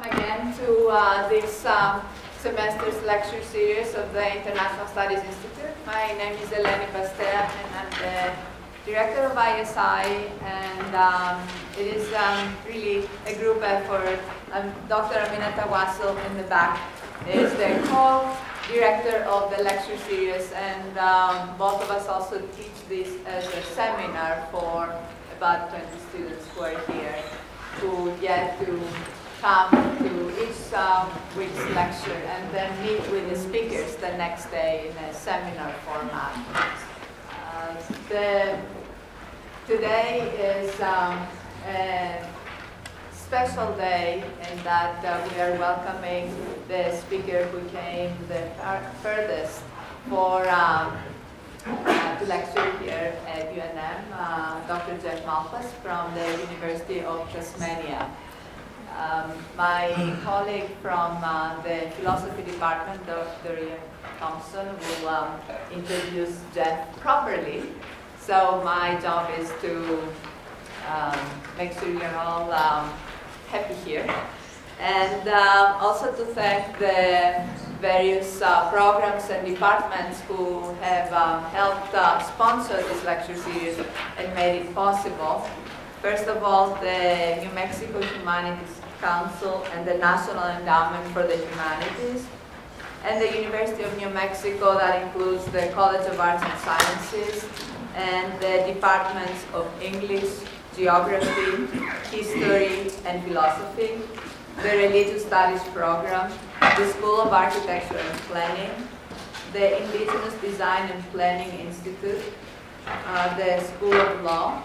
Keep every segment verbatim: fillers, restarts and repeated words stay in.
again to uh, this um, semester's lecture series of the International Studies Institute. My name is Eleni Pastea and I'm the director of I S I, and um, it is um, really a group effort. Um, Doctor Aminata Wasil in the back is the co-director of the lecture series, and um, both of us also teach this as a seminar for about twenty students who are here, who get to come to each um, week's lecture and then meet with the speakers the next day in a seminar format. Uh, the, today is um, a special day in that uh, we are welcoming the speaker who came the furthest for um, uh, to lecture here at U N M, uh, Doctor Jeff Malpas from the University of Tasmania. Um, my colleague from uh, the philosophy department, Doctor Ian Thompson, will um, introduce Jeff properly. So my job is to um, make sure you're all um, happy here. And uh, also to thank the various uh, programs and departments who have uh, helped uh, sponsor this lecture series and made it possible. First of all, the New Mexico Humanities Council and the National Endowment for the Humanities, and the University of New Mexico, that includes the College of Arts and Sciences, and the departments of English, Geography, History, and Philosophy, the Religious Studies program, the School of Architecture and Planning, the Indigenous Design and Planning Institute, uh, the School of Law,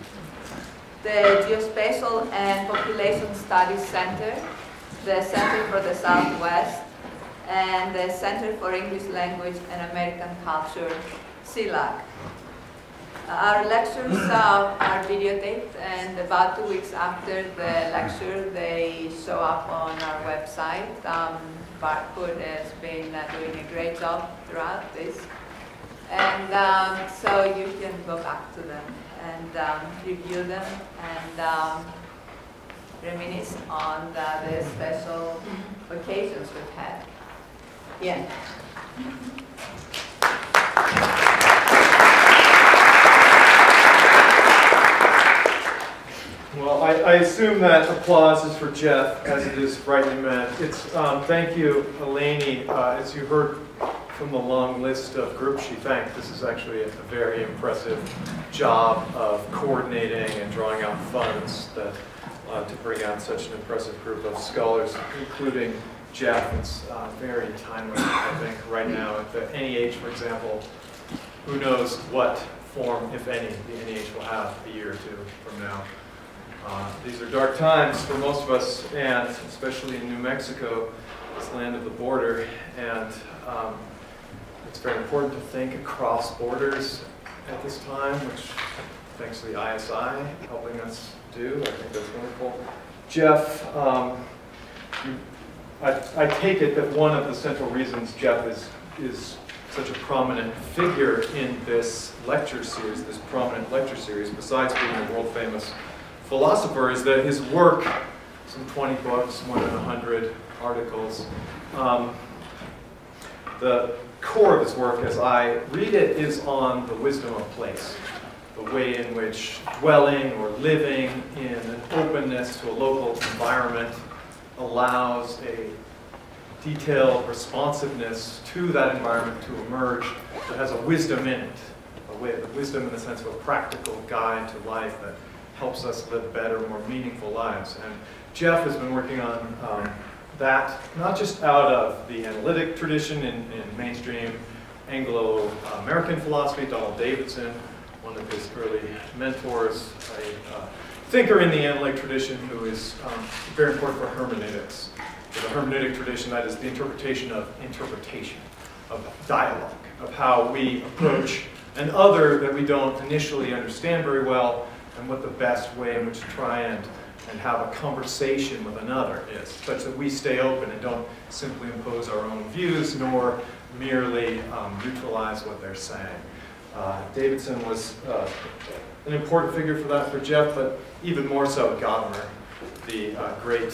the Geospatial and Population Studies Center, the Center for the Southwest, and the Center for English Language and American Culture, C L A C. Uh, our lectures uh, are videotaped, and about two weeks after the lecture, they show up on our website. Um, Barcode has been uh, doing a great job throughout this. And um, so you can go back to them and um, review them and um, reminisce on the, the special occasions we've had. Yeah. Well, I, I assume that applause is for Jeff, as it is rightly meant. It's um, thank you, Eleni. Uh, as you heard from the long list of groups she thanked, this is actually a, a very impressive job of coordinating and drawing out funds that, uh, to bring out such an impressive group of scholars, including Jeff. It's uh, very timely, I think, right now. At the N E H, for example, who knows what form, if any, the N E H will have a year or two from now. Uh, these are dark times for most of us, and especially in New Mexico, this land of the border. And um, it's very important to think across borders at this time, which thanks to the I S I helping us do. I think that's wonderful. Jeff, um, you, I, I take it that one of the central reasons Jeff is, is such a prominent figure in this lecture series, this prominent lecture series, besides being a world-famous philosopher, is that his work, some twenty books, more than a hundred articles, um, the core of his work, as I read it, is on the wisdom of place, the way in which dwelling or living in an openness to a local environment allows a detailed responsiveness to that environment to emerge that has a wisdom in it, a way, the wisdom in the sense of a practical guide to life that helps us live better, more meaningful lives. And Jeff has been working on um, that, not just out of the analytic tradition in, in mainstream Anglo-American philosophy. Donald Davidson, one of his early mentors, a uh, thinker in the analytic tradition who is um, very important for hermeneutics. For the hermeneutic tradition, that is the interpretation of interpretation, of dialogue, of how we approach an other that we don't initially understand very well, and what the best way in which to try and, and have a conversation with another is, such that we stay open and don't simply impose our own views, nor merely um, neutralize what they're saying. Uh, Davidson was uh, an important figure for that for Jeff, but even more so Gadamer, the uh, great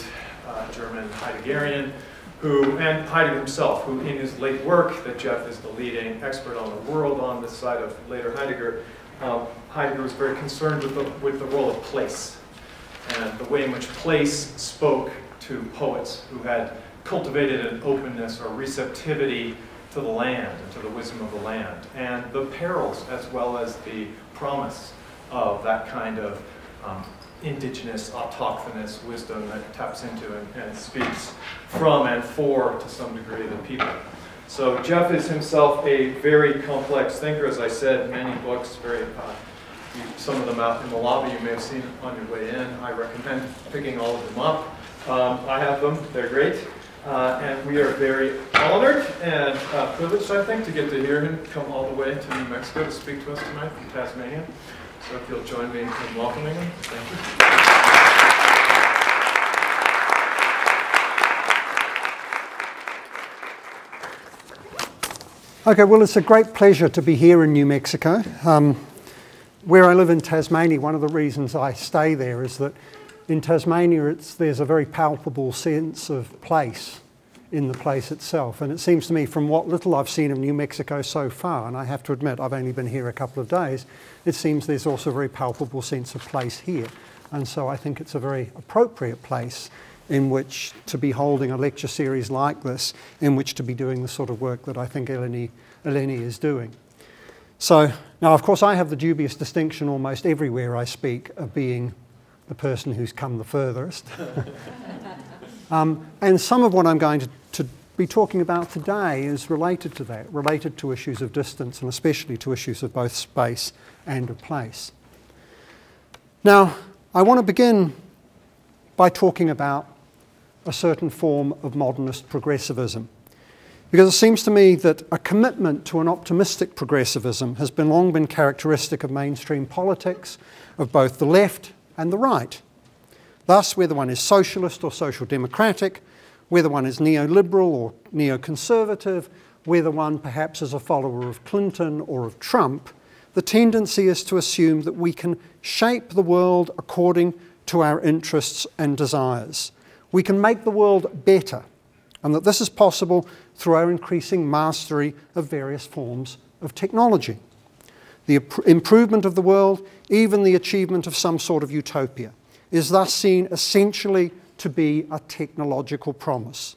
uh, German Heideggerian, who, and Heidegger himself, who in his late work, that Jeff is the leading expert on the world on this side of later Heidegger, um, Heidegger was very concerned with the, with the role of place, and the way in which place spoke to poets who had cultivated an openness or receptivity to the land and to the wisdom of the land, and the perils as well as the promise of that kind of um, indigenous, autochthonous wisdom that taps into and, and speaks from and for, to some degree, the people. So Jeff is himself a very complex thinker, as I said, many books, very, uh, you, some of them out in the lobby you may have seen on your way in. I recommend picking all of them up. Um, I have them, they're great. Uh, and we are very honored and uh, privileged, I think, to get to hear him come all the way to New Mexico to speak to us tonight from Tasmania. So if you'll join me in welcoming him, thank you. Okay, well, it's a great pleasure to be here in New Mexico. Um, where I live in Tasmania, one of the reasons I stay there is that in Tasmania, it's, there's a very palpable sense of place in the place itself. And it seems to me, from what little I've seen of New Mexico so far, and I have to admit I've only been here a couple of days, it seems there's also a very palpable sense of place here. And so I think it's a very appropriate place in which to be holding a lecture series like this, in which to be doing the sort of work that I think Eleni, Eleni is doing. So, now of course I have the dubious distinction almost everywhere I speak of being the person who's come the furthest. um, and some of what I'm going to, to be talking about today is related to that, related to issues of distance and especially to issues of both space and of place. Now, I want to begin by talking about a certain form of modernist progressivism, because it seems to me that a commitment to an optimistic progressivism has been long been characteristic of mainstream politics of both the left and the right. Thus, whether one is socialist or social democratic, whether one is neoliberal or neoconservative, whether one perhaps is a follower of Clinton or of Trump, the tendency is to assume that we can shape the world according to our interests and desires. We can make the world better, and that this is possible through our increasing mastery of various forms of technology. The improvement of the world, even the achievement of some sort of utopia, is thus seen essentially to be a technological promise.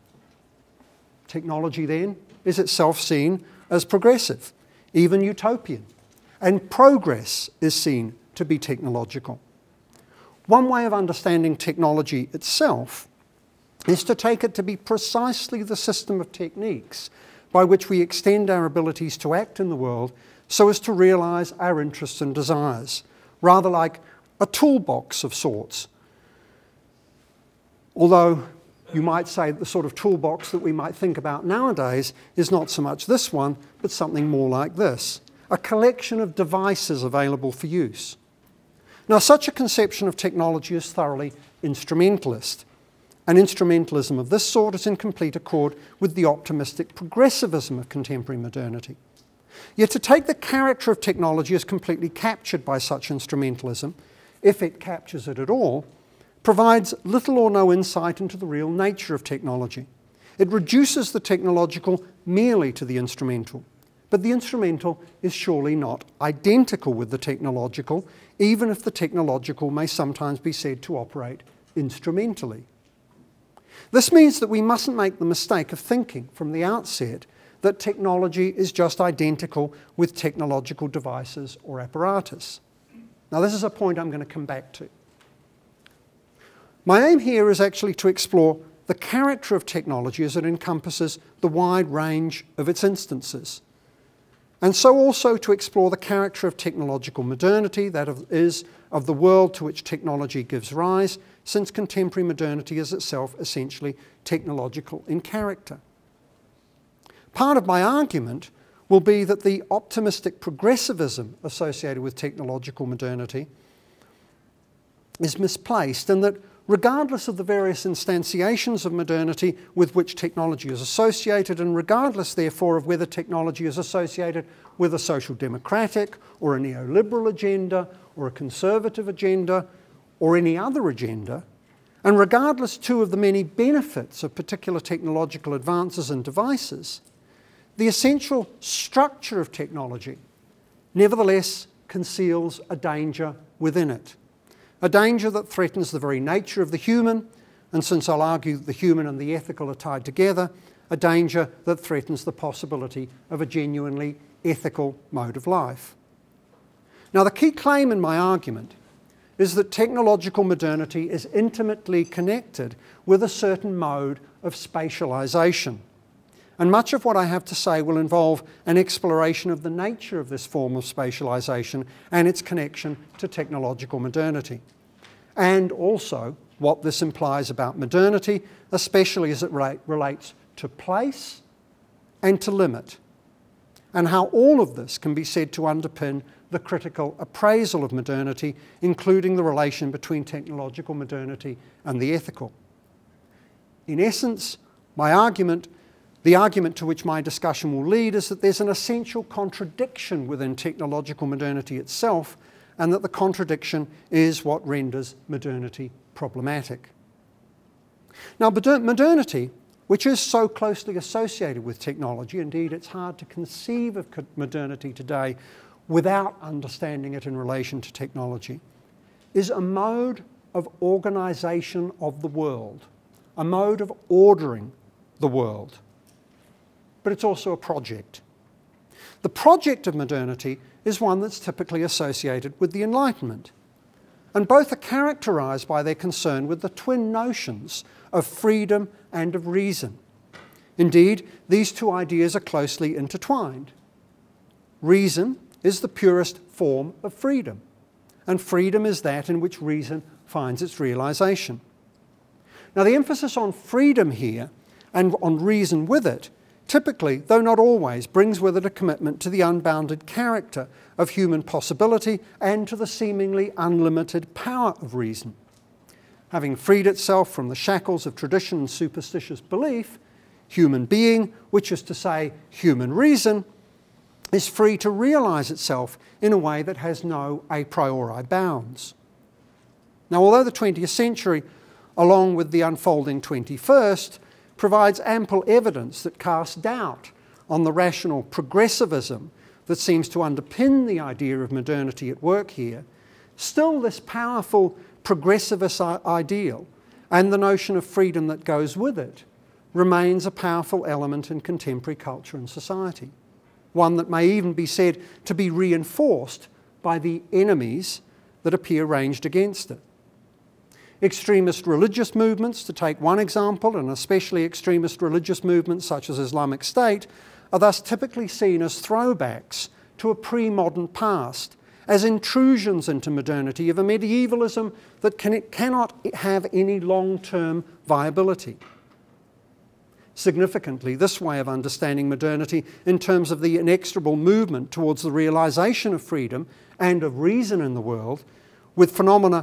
Technology then is itself seen as progressive, even utopian, and progress is seen to be technological. One way of understanding technology itself is to take it to be precisely the system of techniques by which we extend our abilities to act in the world so as to realize our interests and desires, rather like a toolbox of sorts. Although you might say the sort of toolbox that we might think about nowadays is not so much this one, but something more like this, a collection of devices available for use. Now, such a conception of technology is thoroughly instrumentalist, and instrumentalism of this sort is in complete accord with the optimistic progressivism of contemporary modernity. Yet to take the character of technology as completely captured by such instrumentalism, if it captures it at all, provides little or no insight into the real nature of technology. It reduces the technological merely to the instrumental. But the instrumental is surely not identical with the technological, even if the technological may sometimes be said to operate instrumentally. This means that we mustn't make the mistake of thinking from the outset that technology is just identical with technological devices or apparatus. Now, this is a point I'm going to come back to. My aim here is actually to explore the character of technology as it encompasses the wide range of its instances, and so also to explore the character of technological modernity, that is, of the world to which technology gives rise, since contemporary modernity is itself essentially technological in character. Part of my argument will be that the optimistic progressivism associated with technological modernity is misplaced, and that regardless of the various instantiations of modernity with which technology is associated, and regardless therefore of whether technology is associated with a social democratic or a neoliberal agenda or a conservative agenda or any other agenda, And regardless too of the many benefits of particular technological advances and devices, the essential structure of technology nevertheless conceals a danger within it. A danger that threatens the very nature of the human, and since I'll argue that the human and the ethical are tied together, a danger that threatens the possibility of a genuinely ethical mode of life. Now, the key claim in my argument is that technological modernity is intimately connected with a certain mode of spatialization. And much of what I have to say will involve an exploration of the nature of this form of spatialization and its connection to technological modernity. And also what this implies about modernity, especially as it relates to place and to limit, and how all of this can be said to underpin the critical appraisal of modernity, including the relation between technological modernity and the ethical. In essence, my argument, the argument to which my discussion will lead, is that there's an essential contradiction within technological modernity itself, and that the contradiction is what renders modernity problematic. Now, modernity, which is so closely associated with technology, indeed it's hard to conceive of modernity today without understanding it in relation to technology, is a mode of organisation of the world, a mode of ordering the world. But it's also a project. The project of modernity is one that's typically associated with the Enlightenment, and both are characterised by their concern with the twin notions of freedom and of reason. Indeed, these two ideas are closely intertwined. Reason is the purest form of freedom, and freedom is that in which reason finds its realisation. Now, the emphasis on freedom here, and on reason with it, typically, though not always, brings with it a commitment to the unbounded character of human possibility and to the seemingly unlimited power of reason. Having freed itself from the shackles of tradition and superstitious belief, human being, which is to say human reason, is free to realise itself in a way that has no a priori bounds. Now, although the twentieth century, along with the unfolding twenty-first, provides ample evidence that casts doubt on the rational progressivism that seems to underpin the idea of modernity at work here, still this powerful progressivist ideal and the notion of freedom that goes with it remains a powerful element in contemporary culture and society, one that may even be said to be reinforced by the enemies that appear ranged against it. Extremist religious movements, to take one example, and especially extremist religious movements such as Islamic State, are thus typically seen as throwbacks to a pre-modern past, as intrusions into modernity of a medievalism that can, cannot have any long-term viability. Significantly, this way of understanding modernity in terms of the inexorable movement towards the realisation of freedom and of reason in the world, with phenomena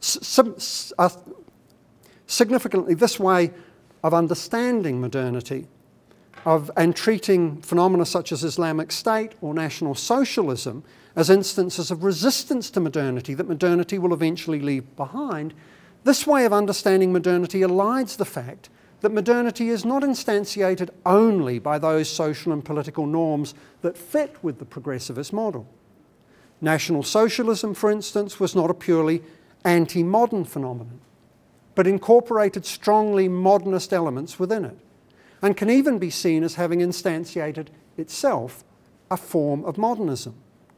Uh, significantly, this way of understanding modernity of, and treating phenomena such as Islamic State or National Socialism as instances of resistance to modernity that modernity will eventually leave behind, this way of understanding modernity elides the fact that modernity is not instantiated only by those social and political norms that fit with the progressivist model. National Socialism, for instance, was not a purely anti-modern phenomenon, but incorporated strongly modernist elements within it, and can even be seen as having instantiated itself a form of modernism.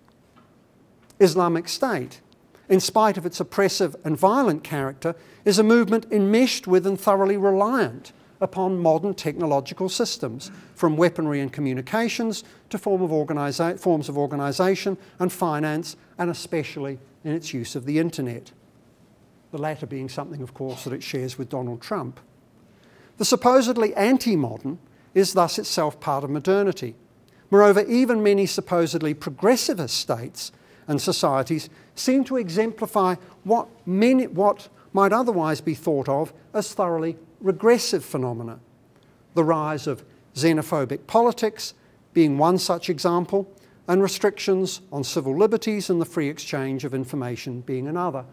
Islamic State, in spite of its oppressive and violent character, is a movement enmeshed with and thoroughly reliant upon modern technological systems, from weaponry and communications to form of organisa- forms of organisation and finance, and especially in its use of the internet. The latter being something, of course, that it shares with Donald Trump. The supposedly anti-modern is thus itself part of modernity. Moreover, even many supposedly progressivist states and societies seem to exemplify what, many, what might otherwise be thought of as thoroughly regressive phenomena. The rise of xenophobic politics being one such example, and restrictions on civil liberties and the free exchange of information being another.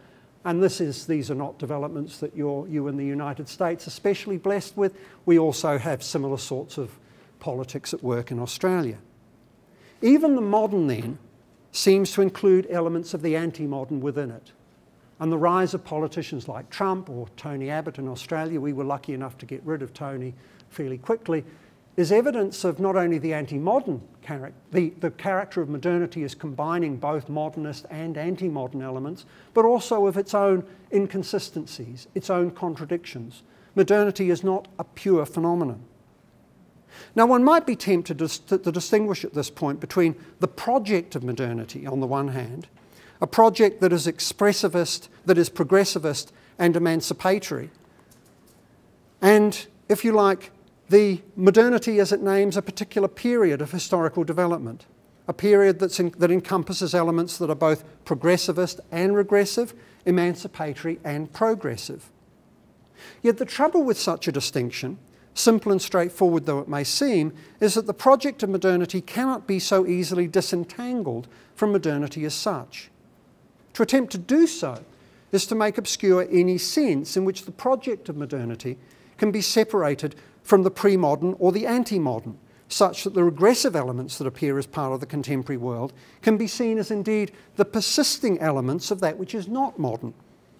and this is, these are not developments that you're, you in the United States are especially blessed with. We also have similar sorts of politics at work in Australia. Even the modern then seems to include elements of the anti-modern within it. And the rise of politicians like Trump or Tony Abbott in Australia, we were lucky enough to get rid of Tony fairly quickly, is evidence of not only the anti-modern character, the, the character of modernity is combining both modernist and anti-modern elements, but also of its own inconsistencies, its own contradictions. Modernity is not a pure phenomenon. Now, one might be tempted to, to, to distinguish at this point between the project of modernity on the one hand, a project that is expressivist, that is progressivist and emancipatory, and, if you like, the modernity as it names a particular period of historical development, a period that's in, that encompasses elements that are both progressivist and regressive, emancipatory and progressive. Yet the trouble with such a distinction, simple and straightforward though it may seem, is that the project of modernity cannot be so easily disentangled from modernity as such. To attempt to do so is to make obscure any sense in which the project of modernity can be separated from the pre-modern or the anti-modern, such that the regressive elements that appear as part of the contemporary world can be seen as indeed the persisting elements of that which is not modern.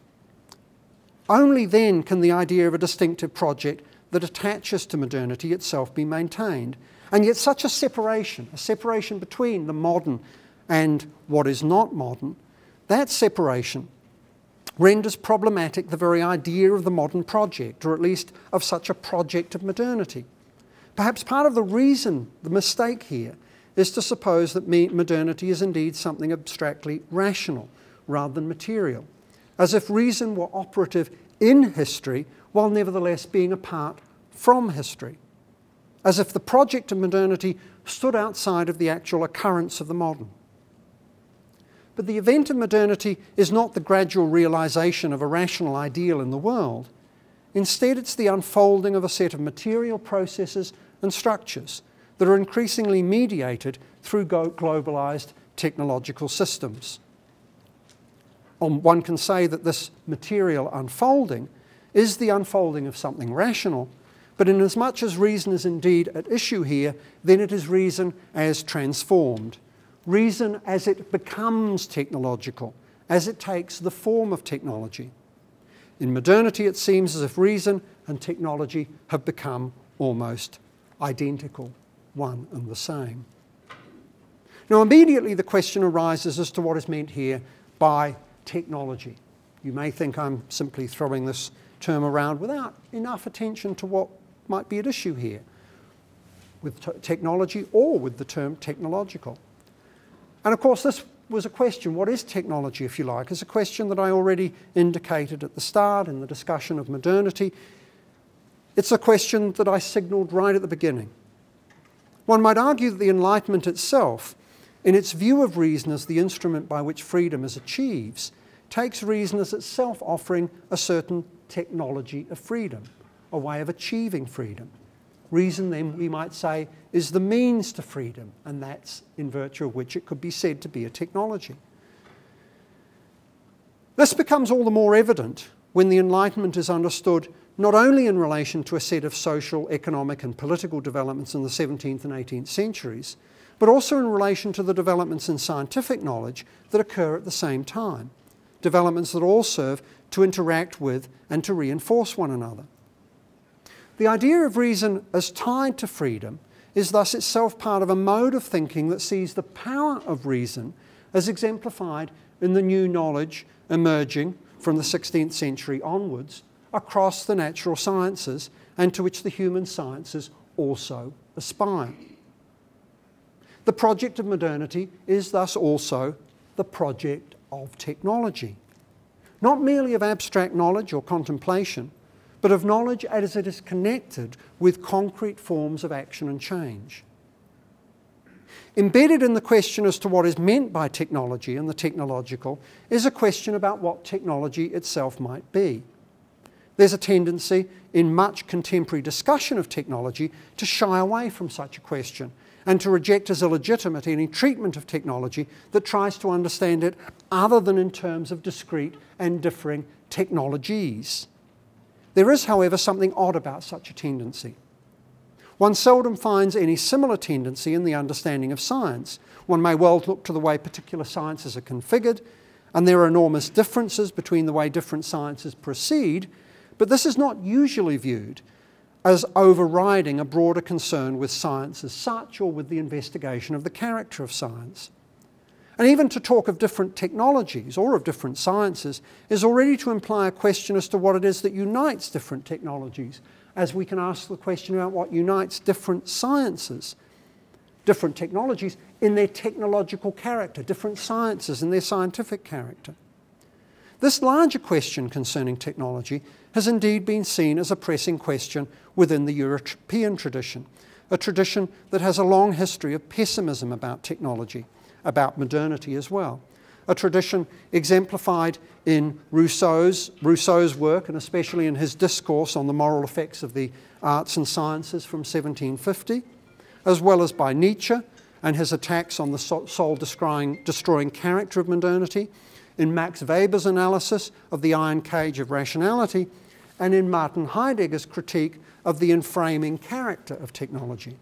Only then can the idea of a distinctive project that attaches to modernity itself be maintained. And yet such a separation, a separation between the modern and what is not modern, that separation renders problematic the very idea of the modern project, or at least of such a project of modernity. Perhaps part of the reason, the mistake here, is to suppose that modernity is indeed something abstractly rational rather than material, as if reason were operative in history while nevertheless being apart from history, as if the project of modernity stood outside of the actual occurrence of the modern. But the event of modernity is not the gradual realization of a rational ideal in the world. Instead, it's the unfolding of a set of material processes and structures that are increasingly mediated through globalized technological systems. One can say that this material unfolding is the unfolding of something rational, but inasmuch as reason is indeed at issue here, then it is reason as transformed. Reason as it becomes technological, as it takes the form of technology. In modernity, it seems as if reason and technology have become almost identical, one and the same. Now, immediately the question arises as to what is meant here by technology. You may think I'm simply throwing this term around without enough attention to what might be at issue here with technology or with the term technological. And of course, this was a question, what is technology, if you like, is a question that I already indicated at the start in the discussion of modernity. It's a question that I signalled right at the beginning. One might argue that the Enlightenment itself, in its view of reason as the instrument by which freedom is achieved, takes reason as itself offering a certain technology of freedom, a way of achieving freedom. Reason, then, we might say, is the means to freedom, and that's in virtue of which it could be said to be a technology. This becomes all the more evident when the Enlightenment is understood not only in relation to a set of social, economic and political developments in the seventeenth and eighteenth centuries, but also in relation to the developments in scientific knowledge that occur at the same time, developments that all serve to interact with and to reinforce one another. The idea of reason as tied to freedom is thus itself part of a mode of thinking that sees the power of reason as exemplified in the new knowledge emerging from the sixteenth century onwards across the natural sciences and to which the human sciences also aspire. The project of modernity is thus also the project of technology, not merely of abstract knowledge or contemplation, but of knowledge as it is connected with concrete forms of action and change. Embedded in the question as to what is meant by technology and the technological is a question about what technology itself might be. There's a tendency in much contemporary discussion of technology to shy away from such a question and to reject as illegitimate any treatment of technology that tries to understand it other than in terms of discrete and differing technologies. There is, however, something odd about such a tendency. One seldom finds any similar tendency in the understanding of science. One may well look to the way particular sciences are configured, and there are enormous differences between the way different sciences proceed, but this is not usually viewed as overriding a broader concern with science as such, or with the investigation of the character of science. And even to talk of different technologies or of different sciences is already to imply a question as to what it is that unites different technologies, as we can ask the question about what unites different sciences, different technologies in their technological character, different sciences in their scientific character. This larger question concerning technology has indeed been seen as a pressing question within the European tradition, a tradition that has a long history of pessimism about technology, about modernity as well. A tradition exemplified in Rousseau's, Rousseau's work, and especially in his discourse on the moral effects of the arts and sciences from seventeen fifty, as well as by Nietzsche and his attacks on the soul-destroying destroying character of modernity, in Max Weber's analysis of the iron cage of rationality, and in Martin Heidegger's critique of the inframing character of technology.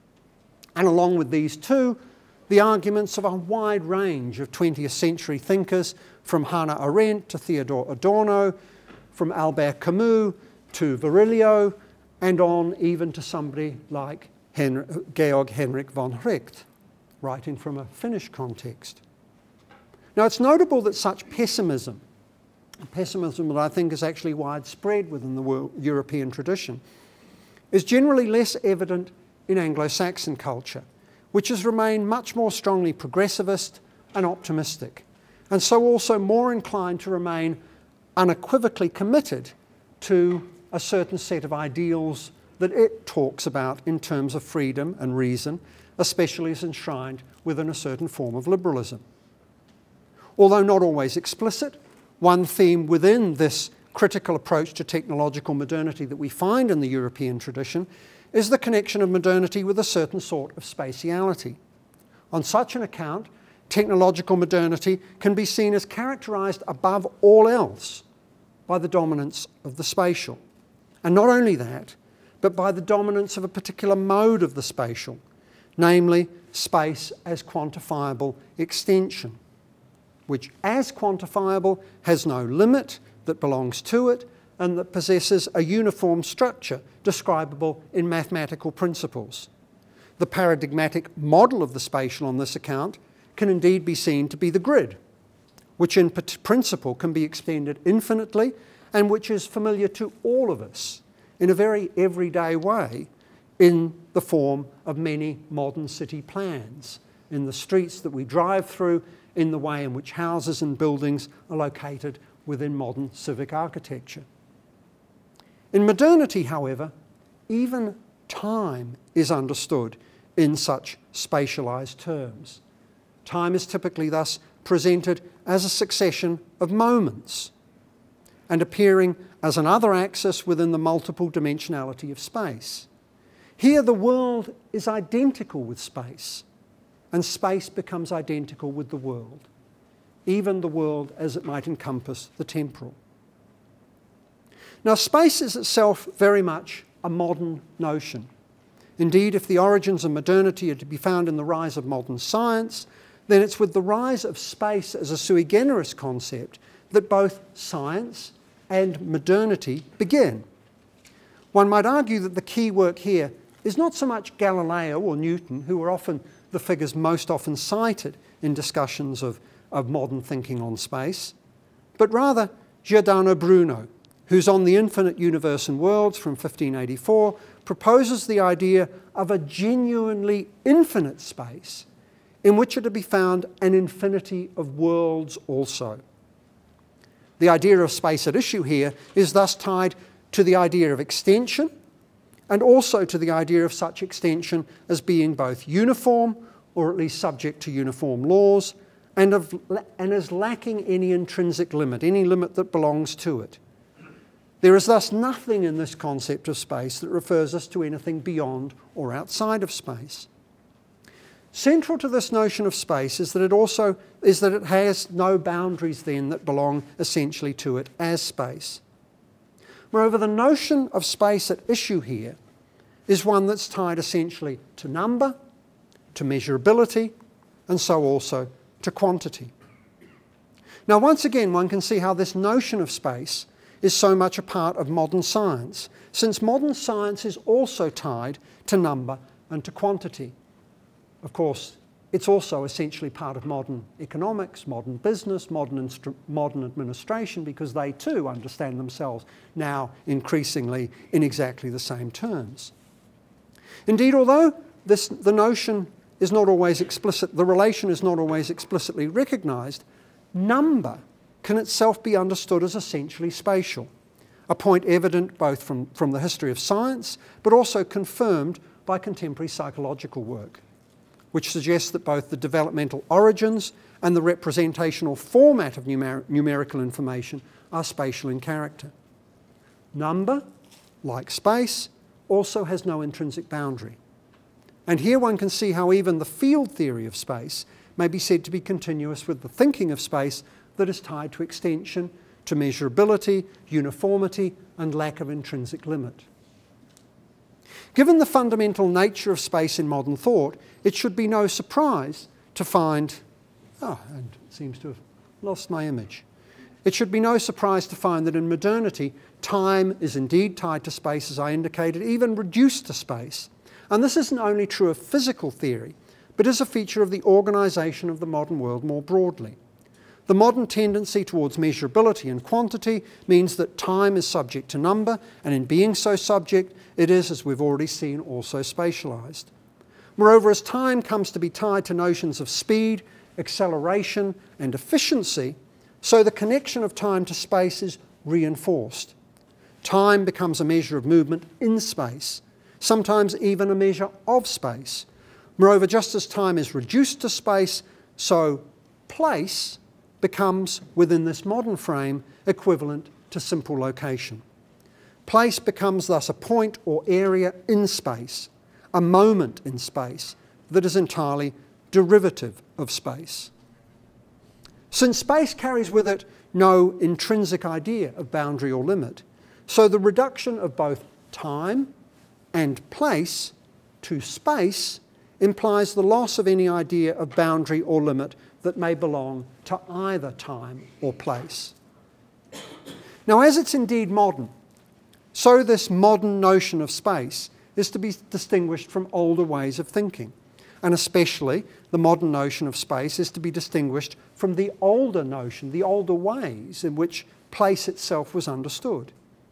And along with these two, the arguments of a wide range of twentieth century thinkers, from Hannah Arendt to Theodor Adorno, from Albert Camus to Virilio, and on even to somebody like Hen- Georg Henrik von Wright, writing from a Finnish context. Now, it's notable that such pessimism, pessimism that I think is actually widespread within the world, European tradition, is generally less evident in Anglo-Saxon culture, which has remained much more strongly progressivist and optimistic, and so also more inclined to remain unequivocally committed to a certain set of ideals that it talks about in terms of freedom and reason, especially as enshrined within a certain form of liberalism. Although not always explicit, one theme within this critical approach to technological modernity that we find in the European tradition is the connection of modernity with a certain sort of spatiality. On such an account, technological modernity can be seen as characterized above all else by the dominance of the spatial. And not only that, but by the dominance of a particular mode of the spatial, namely space as quantifiable extension, which as quantifiable has no limit that belongs to it, and that possesses a uniform structure describable in mathematical principles. The paradigmatic model of the spatial on this account can indeed be seen to be the grid, which in principle can be extended infinitely and which is familiar to all of us in a very everyday way in the form of many modern city plans, in the streets that we drive through, in the way in which houses and buildings are located within modern civic architecture. In modernity, however, even time is understood in such spatialized terms. Time is typically thus presented as a succession of moments and appearing as another axis within the multiple dimensionality of space. Here the world is identical with space, and space becomes identical with the world, even the world as it might encompass the temporal. Now, space is itself very much a modern notion. Indeed, if the origins of modernity are to be found in the rise of modern science, then it's with the rise of space as a sui generis concept that both science and modernity begin. One might argue that the key work here is not so much Galileo or Newton, who are often the figures most often cited in discussions of, of modern thinking on space, but rather Giordano Bruno, whose On the Infinite Universe and Worlds from fifteen eighty-four proposes the idea of a genuinely infinite space in which are to be found an infinity of worlds also. The idea of space at issue here is thus tied to the idea of extension and also to the idea of such extension as being both uniform, or at least subject to uniform laws, and, of, and as lacking any intrinsic limit, any limit that belongs to it. There is thus nothing in this concept of space that refers us to anything beyond or outside of space. Central to this notion of space is that it also is that it has no boundaries then that belong essentially to it as space. Moreover, the notion of space at issue here is one that's tied essentially to number, to measurability, and so also to quantity. Now, once again, one can see how this notion of space is so much a part of modern science, since modern science is also tied to number and to quantity. Of course, it's also essentially part of modern economics, modern business, modern, modern administration, because they too understand themselves now increasingly in exactly the same terms. Indeed, although this, the notion is not always explicit, the relation is not always explicitly recognised, number can itself be understood as essentially spatial, a point evident both from, from the history of science, but also confirmed by contemporary psychological work, which suggests that both the developmental origins and the representational format of numer numerical information are spatial in character. Number, like space, also has no intrinsic boundary. And here one can see how even the field theory of space may be said to be continuous with the thinking of space that is tied to extension, to measurability, uniformity, and lack of intrinsic limit. Given the fundamental nature of space in modern thought, it should be no surprise to find, oh, and it seems to have lost my image. It should be no surprise to find that in modernity, time is indeed tied to space, as I indicated, even reduced to space. And this isn't only true of physical theory, but is a feature of the organisation of the modern world more broadly. The modern tendency towards measurability and quantity means that time is subject to number, and in being so subject, it is, as we've already seen, also spatialised. Moreover, as time comes to be tied to notions of speed, acceleration, and efficiency, so the connection of time to space is reinforced. Time becomes a measure of movement in space, sometimes even a measure of space. Moreover, just as time is reduced to space, so place becomes, within this modern frame, equivalent to simple location. Place becomes thus a point or area in space, a moment in space that is entirely derivative of space. Since space carries with it no intrinsic idea of boundary or limit, so the reduction of both time and place to space implies the loss of any idea of boundary or limit that may belong to either time or place. Now, as it's indeed modern, so this modern notion of space is to be distinguished from older ways of thinking, and especially the modern notion of space is to be distinguished from the older notion, the older ways in which place itself was understood.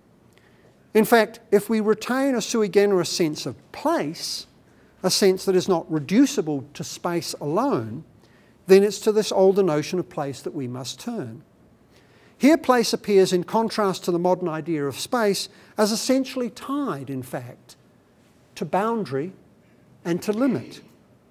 In fact, if we retain a sui generis sense of place, a sense that is not reducible to space alone, then it's to this older notion of place that we must turn. Here place appears in contrast to the modern idea of space as essentially tied, in fact, to boundary and to limit.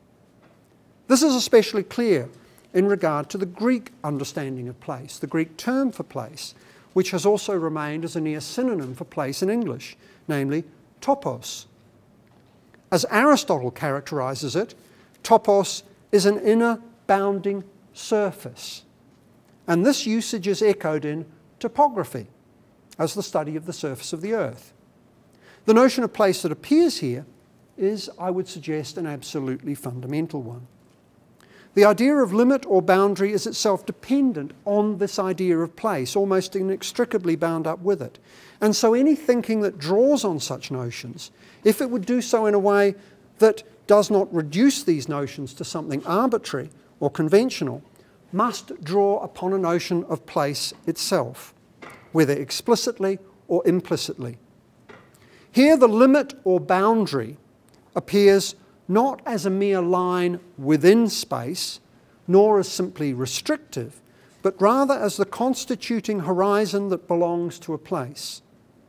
This is especially clear in regard to the Greek understanding of place, the Greek term for place, which has also remained as a near synonym for place in English, namely topos. As Aristotle characterises it, topos is an inner bounding surface. And this usage is echoed in topography, as the study of the surface of the earth. The notion of place that appears here is, I would suggest, an absolutely fundamental one. The idea of limit or boundary is itself dependent on this idea of place, almost inextricably bound up with it. And so any thinking that draws on such notions, if it would do so in a way that does not reduce these notions to something arbitrary or conventional, must draw upon a notion of place itself, whether explicitly or implicitly. Here the limit or boundary appears not as a mere line within space, nor as simply restrictive, but rather as the constituting horizon that belongs to a place,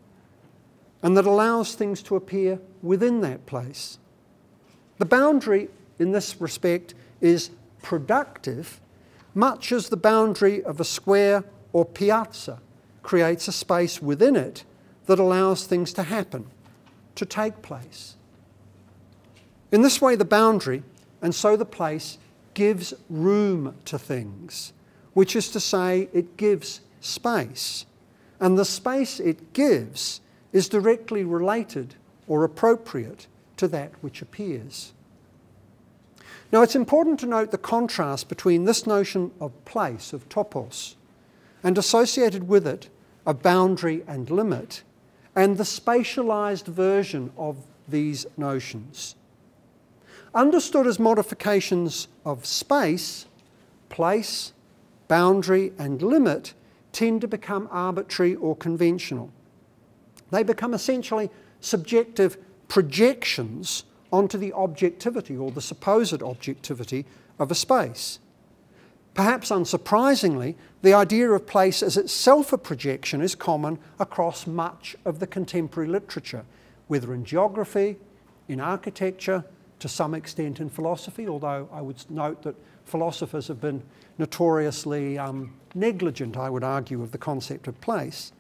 and that allows things to appear within that place. The boundary, in this respect, is productive, much as the boundary of a square or piazza creates a space within it that allows things to happen, to take place. In this way, the boundary, and so the place gives room to things, which is to say it gives space. And the space it gives is directly related or appropriate to that which appears. Now it's important to note the contrast between this notion of place, of topos, and associated with it of boundary and limit, and the spatialized version of these notions. Understood as modifications of space, place, boundary and limit tend to become arbitrary or conventional. They become essentially subjective projections onto the objectivity or the supposed objectivity of a space. Perhaps unsurprisingly, the idea of place as itself a projection is common across much of the contemporary literature, whether in geography, in architecture, to some extent in philosophy, although I would note that philosophers have been notoriously um, negligent, I would argue, of the concept of place.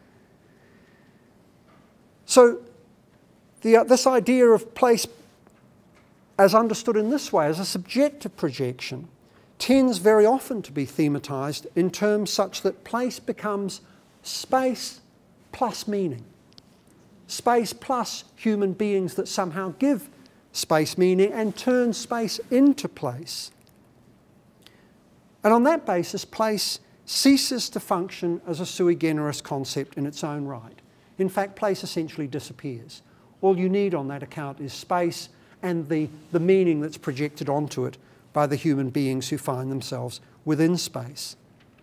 So the, uh, this idea of place as understood in this way, as a subjective projection, tends very often to be thematized in terms such that place becomes space plus meaning. Space plus human beings that somehow give space meaning and turn space into place. And on that basis, place ceases to function as a sui generis concept in its own right. In fact, place essentially disappears. All you need on that account is space and the, the meaning that's projected onto it by the human beings who find themselves within space.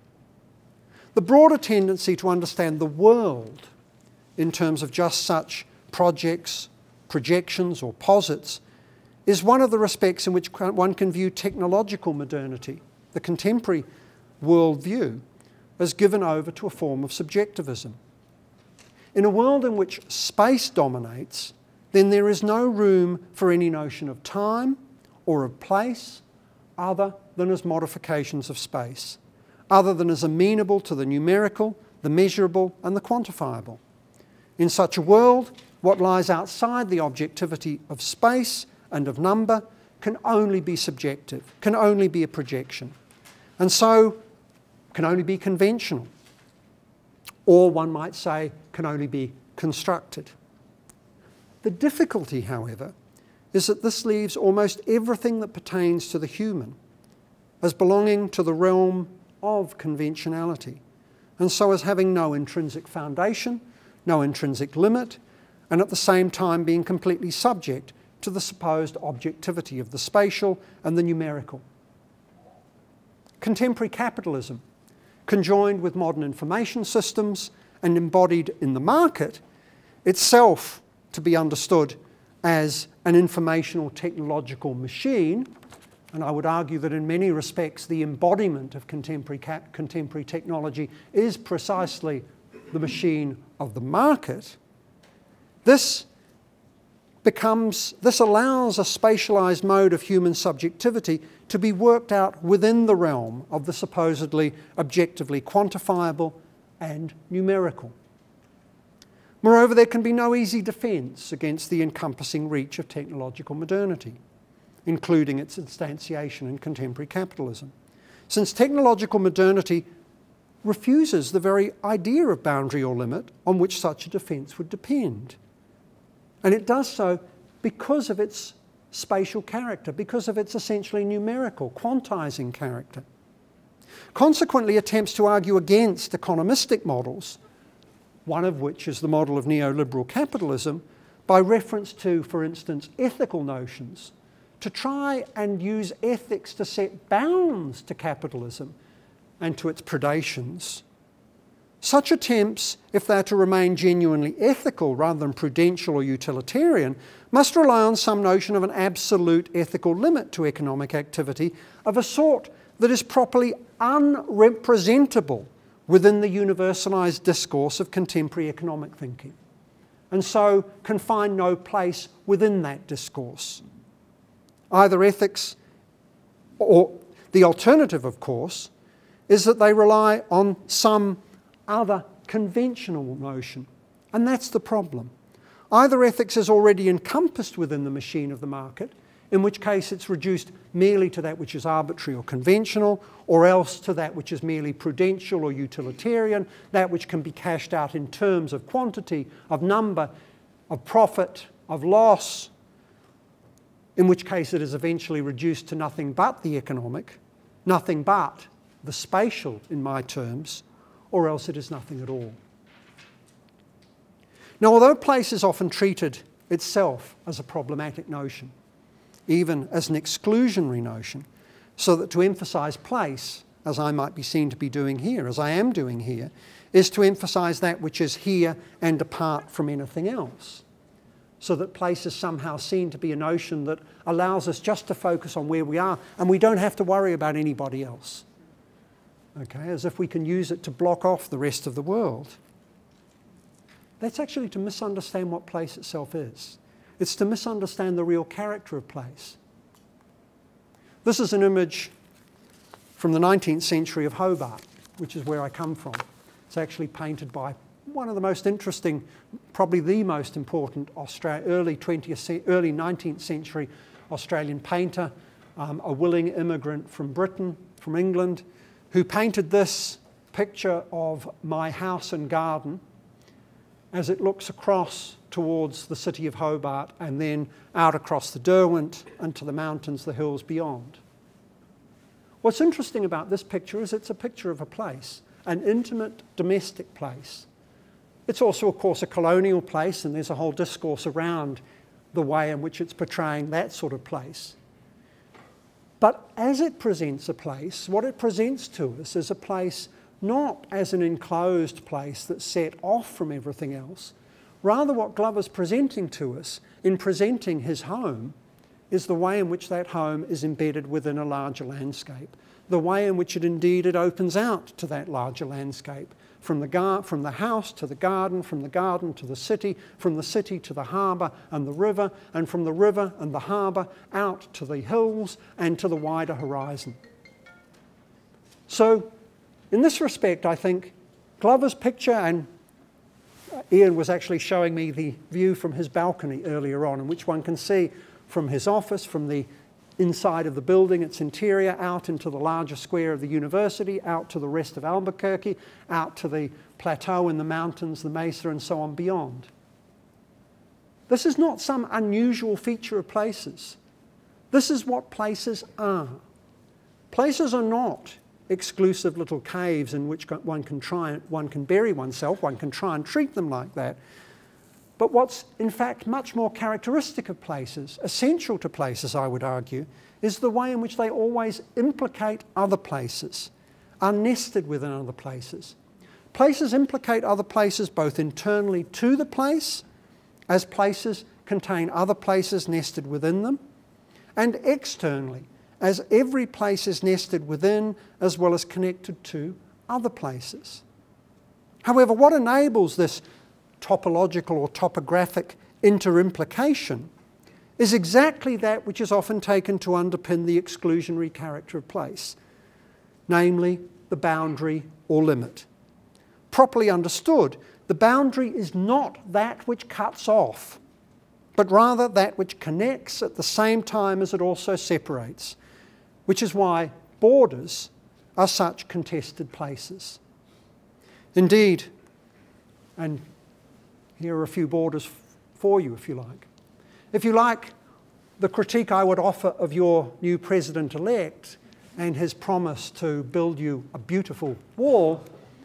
The broader tendency to understand the world in terms of just such projects, projections or posits is one of the respects in which one can view technological modernity, the contemporary worldview, as given over to a form of subjectivism. In a world in which space dominates, then there is no room for any notion of time or of place other than as modifications of space, other than as amenable to the numerical, the measurable and the quantifiable. In such a world, what lies outside the objectivity of space and of number can only be subjective, can only be a projection, and so can only be conventional, or one might say can only be constructed. The difficulty, however, is that this leaves almost everything that pertains to the human as belonging to the realm of conventionality, and so as having no intrinsic foundation, no intrinsic limit, and at the same time being completely subject to the supposed objectivity of the spatial and the numerical. Contemporary capitalism, conjoined with modern information systems and embodied in the market, itself to be understood as an informational technological machine, and I would argue that in many respects the embodiment of contemporary, cap contemporary technology is precisely the machine of the market. This becomes, this allows a spatialized mode of human subjectivity to be worked out within the realm of the supposedly objectively quantifiable and numerical. Moreover, there can be no easy defense against the encompassing reach of technological modernity, including its instantiation in contemporary capitalism, since technological modernity refuses the very idea of boundary or limit on which such a defense would depend. And it does so because of its spatial character, because of its essentially numerical, quantizing character. Consequently, attempts to argue against economistic models, one of which is the model of neoliberal capitalism, by reference to, for instance, ethical notions, to try and use ethics to set bounds to capitalism and to its predations. Such attempts, if they're to remain genuinely ethical rather than prudential or utilitarian, must rely on some notion of an absolute ethical limit to economic activity of a sort that is properly unrepresentable within the universalized discourse of contemporary economic thinking, and so can find no place within that discourse. Either ethics, or the alternative, of course, is that they rely on some other conventional notion, and that's the problem. Either ethics is already encompassed within the machine of the market, in which case it's reduced merely to that which is arbitrary or conventional, or else to that which is merely prudential or utilitarian, that which can be cashed out in terms of quantity, of number, of profit, of loss, in which case it is eventually reduced to nothing but the economic, nothing but the spatial in my terms, or else it is nothing at all. Now, although place is often treated itself as a problematic notion, even as an exclusionary notion, so that to emphasise place, as I might be seen to be doing here, as I am doing here, is to emphasise that which is here and apart from anything else, so that place is somehow seen to be a notion that allows us just to focus on where we are, and we don't have to worry about anybody else. Okay, as if we can use it to block off the rest of the world. That's actually to misunderstand what place itself is. It's to misunderstand the real character of place. This is an image from the nineteenth century of Hobart, which is where I come from. It's actually painted by one of the most interesting, probably the most important Austra- early twentieth, early nineteenth century Australian painter, um, a willing immigrant from Britain, from England, who painted this picture of my house and garden as it looks across towards the city of Hobart and then out across the Derwent and to the mountains, the hills beyond. What's interesting about this picture is it's a picture of a place, an intimate domestic place. It's also, of course, a colonial place, and there's a whole discourse around the way in which it's portraying that sort of place. But as it presents a place, what it presents to us is a place not as an enclosed place that's set off from everything else. Rather, what Glover's presenting to us in presenting his home is the way in which that home is embedded within a larger landscape, the way in which it indeed it opens out to that larger landscape, from the, gar from the house to the garden, from the garden to the city, from the city to the harbour and the river, and from the river and the harbour out to the hills and to the wider horizon. So, in this respect, I think Glover's picture, and Ian was actually showing me the view from his balcony earlier on, in which one can see from his office, from the inside of the building, its interior, out into the larger square of the university, out to the rest of Albuquerque, out to the plateau in the mountains, the mesa, and so on beyond. This is not some unusual feature of places. This is what places are. Places are not exclusive little caves in which one can try, one can bury oneself, one can try and treat them like that. But what's in fact much more characteristic of places, essential to places I would argue, is the way in which they always implicate other places, are nested within other places. Places implicate other places both internally to the place, as places contain other places nested within them, and externally, as every place is nested within as well as connected to other places. However, what enables this topological or topographic interimplication is exactly that which is often taken to underpin the exclusionary character of place, namely the boundary or limit. Properly understood, the boundary is not that which cuts off, but rather that which connects at the same time as it also separates, which is why borders are such contested places. Indeed, and here are a few borders for you, if you like. If you like, the critique I would offer of your new president-elect and his promise to build you a beautiful wall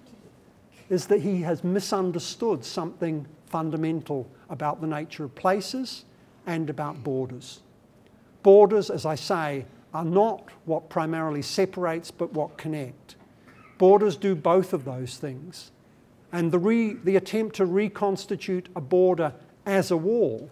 is that he has misunderstood something fundamental about the nature of places and about borders. Borders, as I say, are not what primarily separates, but what connect. Borders do both of those things. And the, re, the attempt to reconstitute a border as a wall,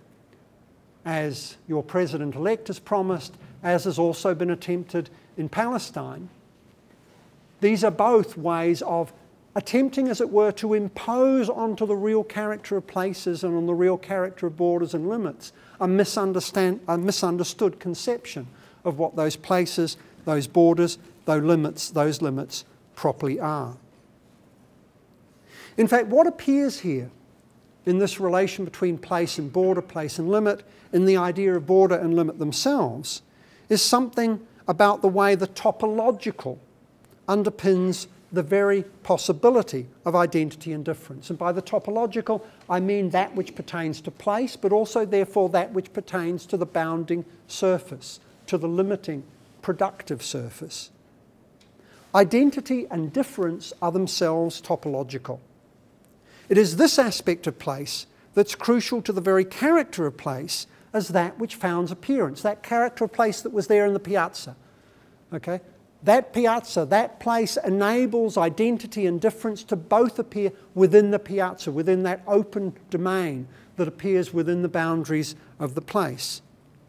as your president-elect has promised, as has also been attempted in Palestine, these are both ways of attempting, as it were, to impose onto the real character of places and on the real character of borders and limits a, misunderstand, a misunderstood conception of what those places, those borders, those limits, those limits properly are. In fact, what appears here in this relation between place and border, place and limit, in the idea of border and limit themselves, is something about the way the topological underpins the very possibility of identity and difference. And by the topological, I mean that which pertains to place, but also therefore that which pertains to the bounding surface, to the limiting productive surface. Identity and difference are themselves topological. It is this aspect of place that's crucial to the very character of place as that which founds appearance, that character of place that was there in the piazza. Okay? That piazza, that place enables identity and difference to both appear within the piazza, within that open domain that appears within the boundaries of the place.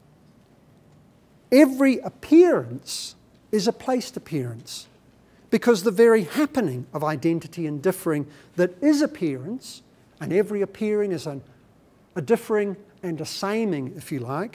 Every appearance is a placed appearance, because the very happening of identity and differing that is appearance, and every appearing is an, a differing and a saming, if you like,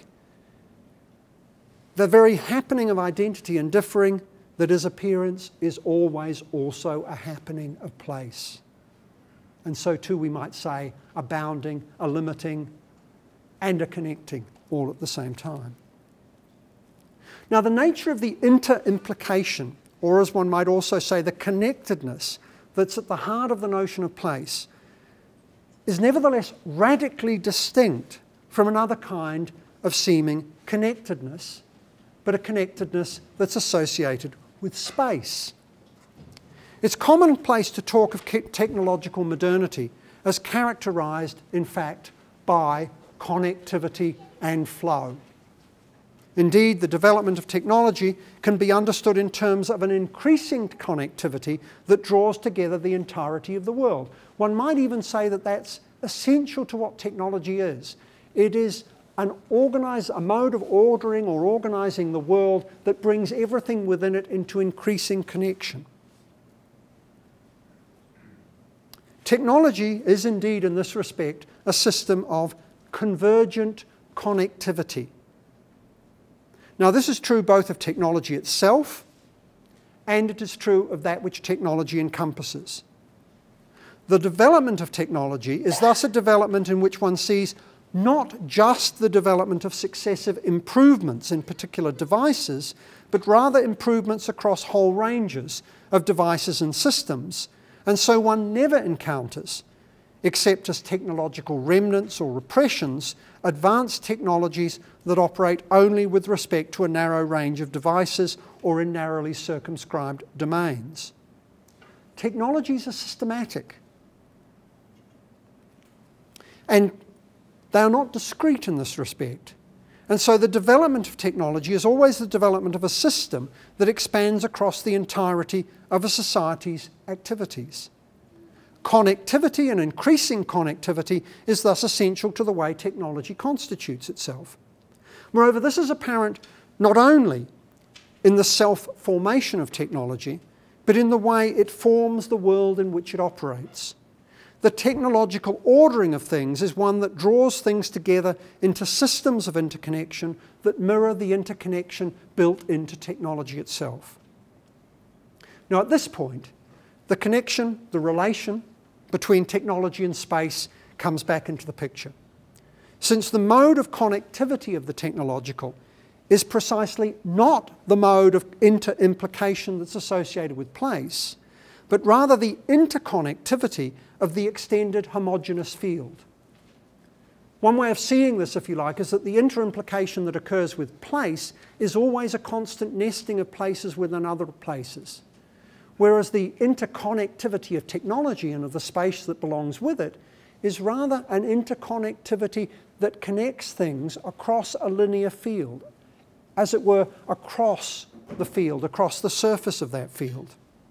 the very happening of identity and differing that is appearance is always also a happening of place. And so too we might say a bounding, a limiting, and a connecting all at the same time. Now the nature of the inter-implication, or as one might also say the connectedness that's at the heart of the notion of place, is nevertheless radically distinct from another kind of seeming connectedness, but a connectedness that's associated with space. It's commonplace to talk of technological modernity as characterized, in fact, by connectivity and flow. Indeed, the development of technology can be understood in terms of an increasing connectivity that draws together the entirety of the world. One might even say that that's essential to what technology is. It is an organize, a mode of ordering or organizing the world that brings everything within it into increasing connection. Technology is indeed, in this respect, a system of convergent connectivity. Now, this is true both of technology itself, and it is true of that which technology encompasses. The development of technology is thus a development in which one sees not just the development of successive improvements in particular devices, but rather improvements across whole ranges of devices and systems. And so one never encounters, except as technological remnants or repressions, advanced technologies that operate only with respect to a narrow range of devices or in narrowly circumscribed domains. Technologies are systematic. And they are not discrete in this respect. And so the development of technology is always the development of a system that expands across the entirety of a society's activities. Connectivity and increasing connectivity is thus essential to the way technology constitutes itself. Moreover, this is apparent not only in the self-formation of technology, but in the way it forms the world in which it operates. The technological ordering of things is one that draws things together into systems of interconnection that mirror the interconnection built into technology itself. Now, at this point, the connection, the relation between technology and space comes back into the picture. Since the mode of connectivity of the technological is precisely not the mode of inter-implication that's associated with place, but rather the interconnectivity of the extended homogeneous field. One way of seeing this, if you like, is that the inter-implication that occurs with place is always a constant nesting of places within other places, whereas the interconnectivity of technology and of the space that belongs with it is rather an interconnectivity that connects things across a linear field, as it were, across the field, across the surface of that field.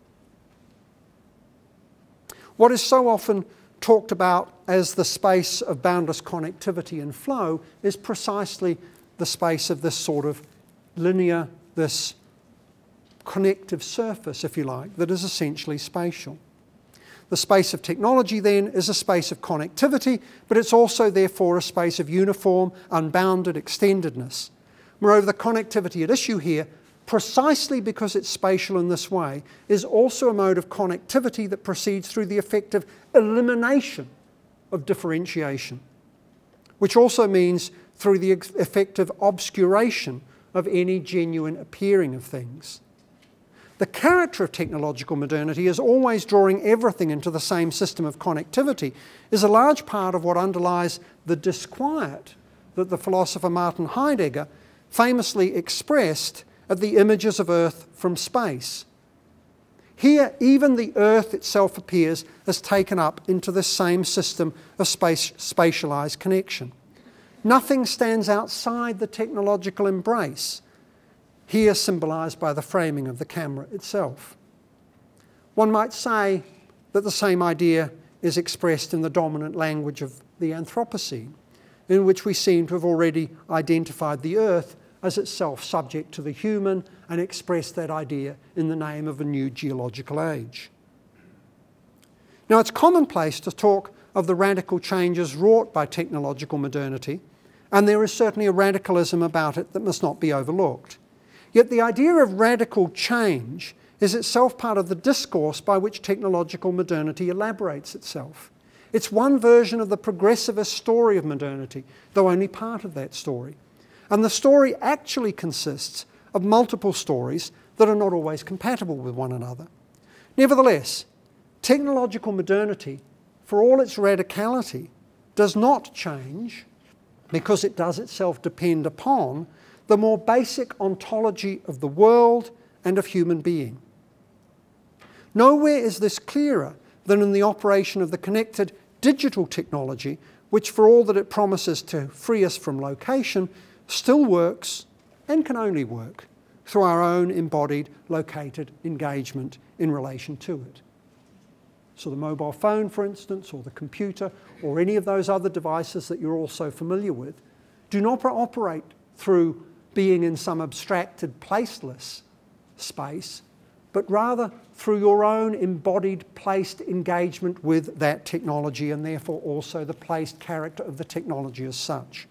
What is so often talked about as the space of boundless connectivity and flow is precisely the space of this sort of linear, this connective surface, if you like, that is essentially spatial. The space of technology, then, is a space of connectivity, but it's also, therefore, a space of uniform, unbounded extendedness. Moreover, the connectivity at issue here, precisely because it's spatial in this way, is also a mode of connectivity that proceeds through the effective elimination of differentiation, which also means through the effective obscuration of any genuine appearing of things. The character of technological modernity is always drawing everything into the same system of connectivity is a large part of what underlies the disquiet that the philosopher Martin Heidegger famously expressed at the images of Earth from space. Here, even the Earth itself appears as taken up into this same system of space, spatialized connection. Nothing stands outside the technological embrace, here symbolized by the framing of the camera itself. One might say that the same idea is expressed in the dominant language of the Anthropocene, in which we seem to have already identified the Earth as itself subject to the human and expressed that idea in the name of a new geological age. Now, it's commonplace to talk of the radical changes wrought by technological modernity, and there is certainly a radicalism about it that must not be overlooked. Yet the idea of radical change is itself part of the discourse by which technological modernity elaborates itself. It's one version of the progressivist story of modernity, though only part of that story. And the story actually consists of multiple stories that are not always compatible with one another. Nevertheless, technological modernity, for all its radicality, does not change because it does itself depend upon the more basic ontology of the world and of human being. Nowhere is this clearer than in the operation of the connected digital technology, which for all that it promises to free us from location, still works and can only work through our own embodied, located engagement in relation to it. So the mobile phone, for instance, or the computer, or any of those other devices that you're all so familiar with, do not operate through being in some abstracted, placeless space, but rather through your own embodied, placed engagement with that technology, and therefore also the placed character of the technology as such.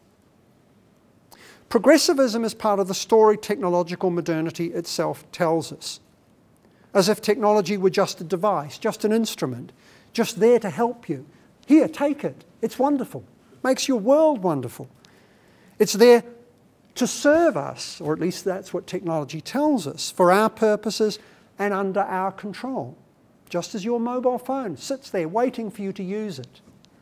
Progressivism is part of the story technological modernity itself tells us, as if technology were just a device, just an instrument, just there to help you. Here, take it. It's wonderful. Makes your world wonderful. It's there to serve us, or at least that's what technology tells us, for our purposes and under our control, just as your mobile phone sits there waiting for you to use it.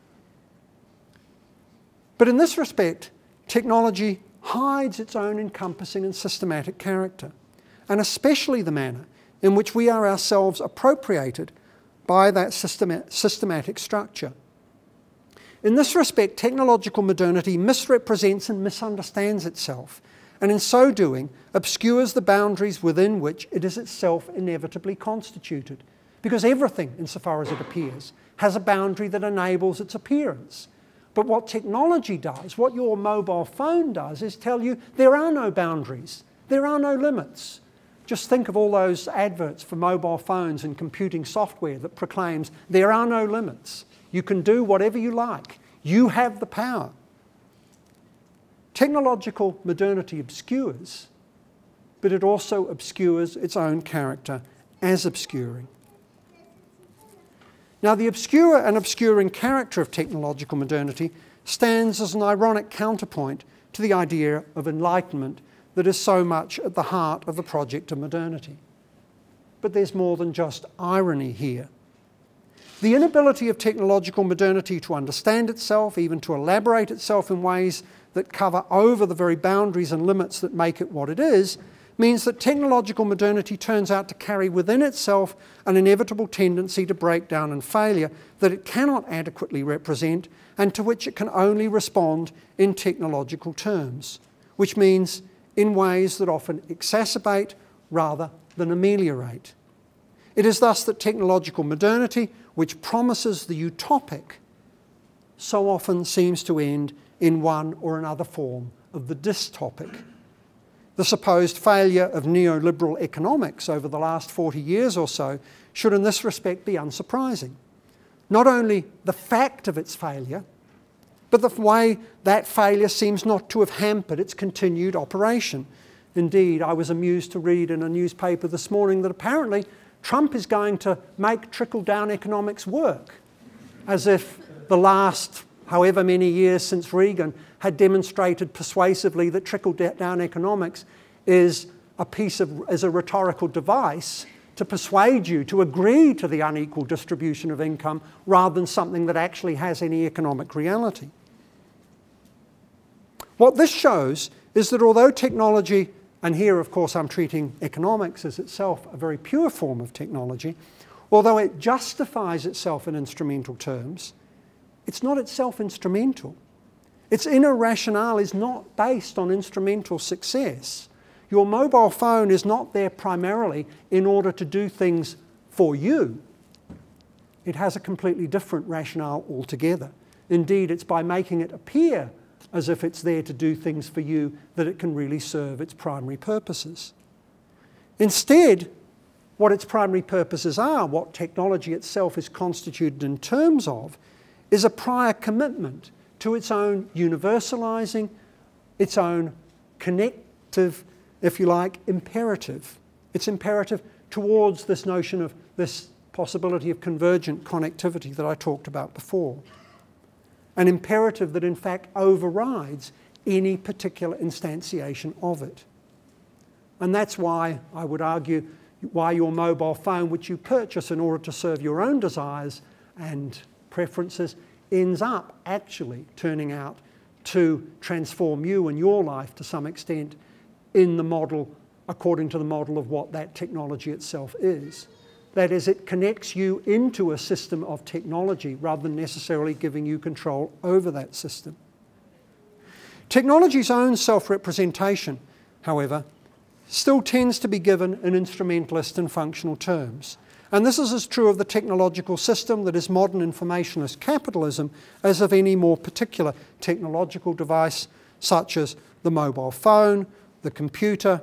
But in this respect, technology hides its own encompassing and systematic character, and especially the manner in which we are ourselves appropriated by that systematic structure. In this respect, technological modernity misrepresents and misunderstands itself, and in so doing, obscures the boundaries within which it is itself inevitably constituted. Because everything, insofar as it appears, has a boundary that enables its appearance. But what technology does, what your mobile phone does, is tell you there are no boundaries, there are no limits. Just think of all those adverts for mobile phones and computing software that proclaims there are no limits. You can do whatever you like. You have the power. Technological modernity obscures, but it also obscures its own character as obscuring. Now, the obscure and obscuring character of technological modernity stands as an ironic counterpoint to the idea of enlightenment that is so much at the heart of the project of modernity. But there's more than just irony here. The inability of technological modernity to understand itself, even to elaborate itself in ways that cover over the very boundaries and limits that make it what it is, means that technological modernity turns out to carry within itself an inevitable tendency to breakdown and failure that it cannot adequately represent and to which it can only respond in technological terms, which means in ways that often exacerbate rather than ameliorate. It is thus that technological modernity, which promises the utopic, so often seems to end in one or another form of the dystopic. The supposed failure of neoliberal economics over the last forty years or so should in this respect be unsurprising. Not only the fact of its failure, but the way that failure seems not to have hampered its continued operation. Indeed, I was amused to read in a newspaper this morning that apparently Trump is going to make trickle-down economics work, as if the last however many years since Reagan had demonstrated persuasively that trickle-down economics is a piece of, is a rhetorical device to persuade you to agree to the unequal distribution of income rather than something that actually has any economic reality. What this shows is that although technology, and here of course I'm treating economics as itself a very pure form of technology, although it justifies itself in instrumental terms, it's not itself instrumental. Its inner rationale is not based on instrumental success. Your mobile phone is not there primarily in order to do things for you. It has a completely different rationale altogether. Indeed, it's by making it appear as if it's there to do things for you that it can really serve its primary purposes. Instead, what its primary purposes are, what technology itself is constituted in terms of, is a prior commitment to its own universalizing, its own connective, if you like, imperative. It's imperative towards this notion of this possibility of convergent connectivity that I talked about before. An imperative that in fact overrides any particular instantiation of it. And that's why I would argue why your mobile phone, which you purchase in order to serve your own desires and preferences, ends up actually turning out to transform you and your life to some extent in the model, according to the model of what that technology itself is. That is, it connects you into a system of technology rather than necessarily giving you control over that system. Technology's own self-representation, however, still tends to be given in instrumentalist and functional terms. And this is as true of the technological system that is modern informationist capitalism as of any more particular technological device such as the mobile phone, the computer,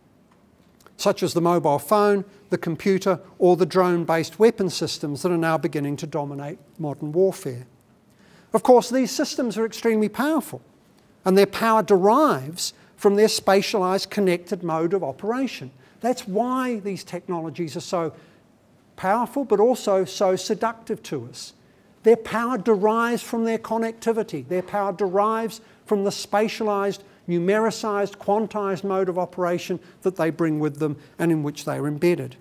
such as the mobile phone, the computer, or the drone-based weapon systems that are now beginning to dominate modern warfare. Of course, these systems are extremely powerful, and their power derives from their spatialized connected mode of operation. That's why these technologies are so powerful, but also so seductive to us. Their power derives from their connectivity. Their power derives from the spatialized, numericized, quantized mode of operation that they bring with them and in which they are embedded.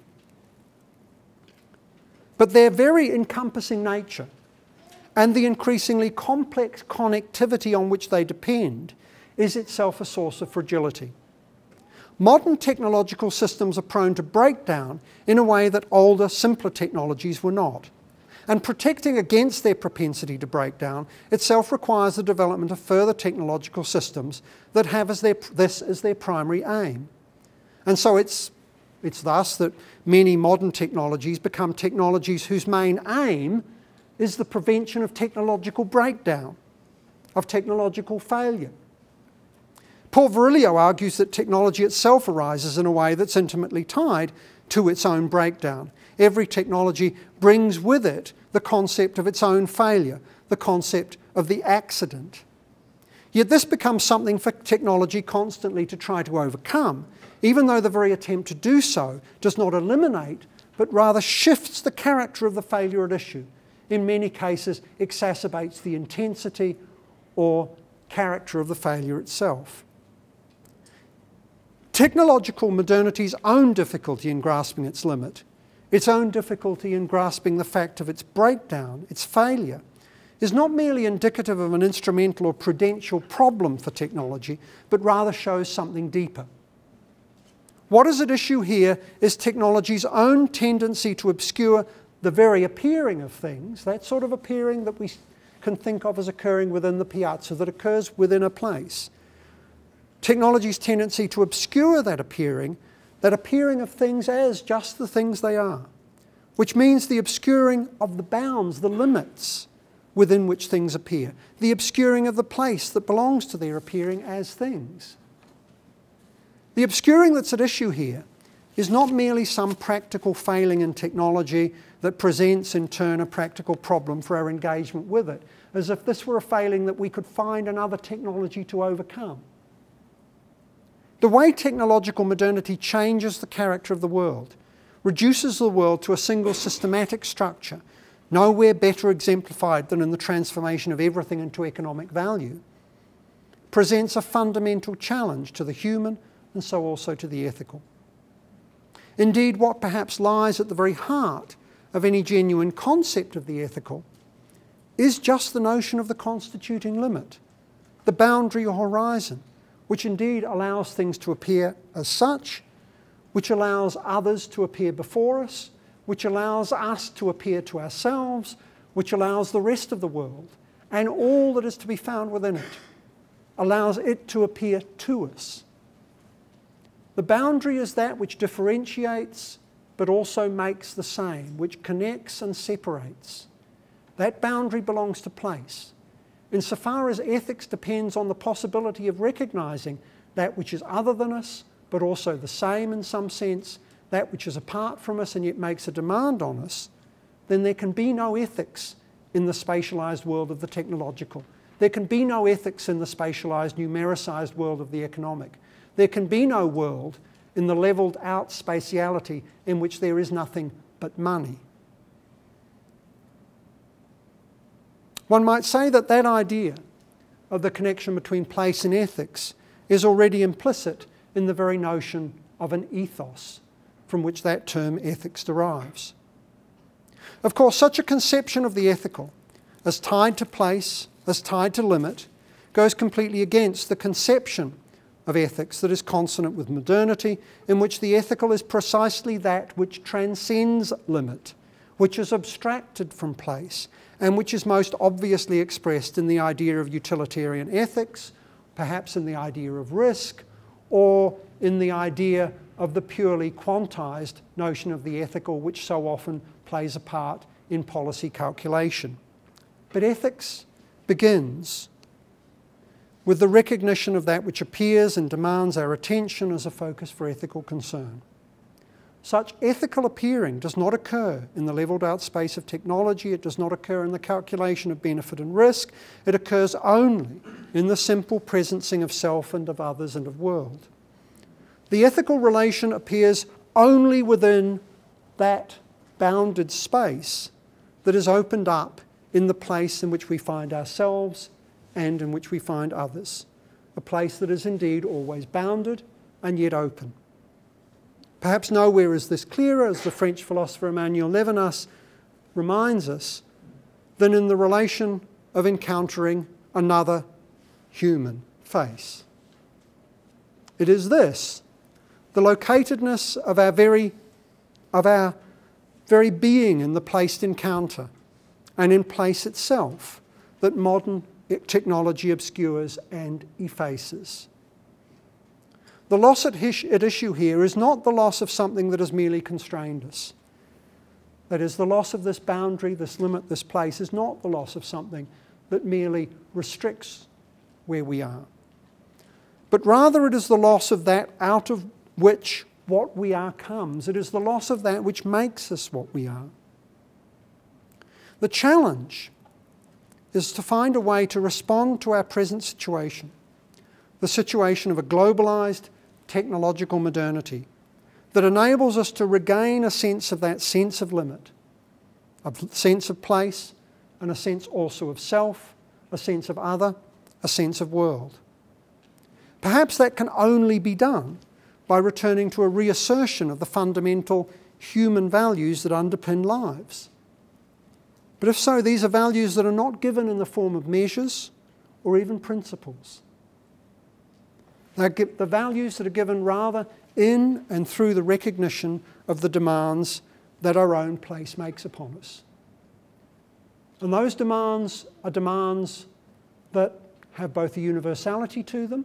But their very encompassing nature and the increasingly complex connectivity on which they depend is itself a source of fragility. Modern technological systems are prone to breakdown in a way that older, simpler technologies were not. And protecting against their propensity to break down itself requires the development of further technological systems that have as their, this as their primary aim. And so it's, it's thus that many modern technologies become technologies whose main aim is the prevention of technological breakdown, of technological failure. Paul Virilio argues that technology itself arises in a way that's intimately tied to its own breakdown. Every technology brings with it the concept of its own failure, the concept of the accident. Yet this becomes something for technology constantly to try to overcome, even though the very attempt to do so does not eliminate, but rather shifts the character of the failure at issue. In many cases, exacerbates the intensity or character of the failure itself. Technological modernity's own difficulty in grasping its limit, its own difficulty in grasping the fact of its breakdown, its failure, is not merely indicative of an instrumental or prudential problem for technology, but rather shows something deeper. What is at issue here is technology's own tendency to obscure the very appearing of things, that sort of appearing that we can think of as occurring within the piazza, that occurs within a place. Technology's tendency to obscure that appearing, that appearing of things as just the things they are, which means the obscuring of the bounds, the limits within which things appear, the obscuring of the place that belongs to their appearing as things. The obscuring that's at issue here is not merely some practical failing in technology that presents in turn a practical problem for our engagement with it, as if this were a failing that we could find another technology to overcome. The way technological modernity changes the character of the world, reduces the world to a single systematic structure, nowhere better exemplified than in the transformation of everything into economic value, presents a fundamental challenge to the human and so also to the ethical. Indeed, what perhaps lies at the very heart of any genuine concept of the ethical is just the notion of the constituting limit, the boundary or horizon, which indeed allows things to appear as such, which allows others to appear before us, which allows us to appear to ourselves, which allows the rest of the world, and all that is to be found within it, allows it to appear to us. The boundary is that which differentiates but also makes the same, which connects and separates. That boundary belongs to place. Insofar as ethics depends on the possibility of recognising that which is other than us, but also the same in some sense, that which is apart from us and yet makes a demand on us, then there can be no ethics in the spatialised world of the technological. There can be no ethics in the spatialised, numericised world of the economic. There can be no world in the levelled out spatiality in which there is nothing but money. One might say that that idea of the connection between place and ethics is already implicit in the very notion of an ethos from which that term ethics derives. Of course, such a conception of the ethical as tied to place, as tied to limit, goes completely against the conception of ethics that is consonant with modernity, in which the ethical is precisely that which transcends limit, which is abstracted from place, and which is most obviously expressed in the idea of utilitarian ethics, perhaps in the idea of risk, or in the idea of the purely quantized notion of the ethical, which so often plays a part in policy calculation. But ethics begins with the recognition of that which appears and demands our attention as a focus for ethical concern. Such ethical appearing does not occur in the levelled out space of technology, it does not occur in the calculation of benefit and risk, it occurs only in the simple presencing of self and of others and of world. The ethical relation appears only within that bounded space that is opened up in the place in which we find ourselves and in which we find others, a place that is indeed always bounded and yet open. Perhaps nowhere is this clearer, as the French philosopher Emmanuel Levinas reminds us, than in the relation of encountering another human face. It is this, the locatedness of our very, of our very being in the placed encounter and in place itself, that modern technology obscures and effaces. The loss at issue here is not the loss of something that has merely constrained us. That is, the loss of this boundary, this limit, this place is not the loss of something that merely restricts where we are. But rather it is the loss of that out of which what we are comes. It is the loss of that which makes us what we are. The challenge is to find a way to respond to our present situation, the situation of a globalised technological modernity that enables us to regain a sense of that sense of limit, a sense of place, and a sense also of self, a sense of other, a sense of world. Perhaps that can only be done by returning to a reassertion of the fundamental human values that underpin lives. But if so, these are values that are not given in the form of measures or even principles. They're the values that are given rather in and through the recognition of the demands that our own place makes upon us. And those demands are demands that have both a universality to them,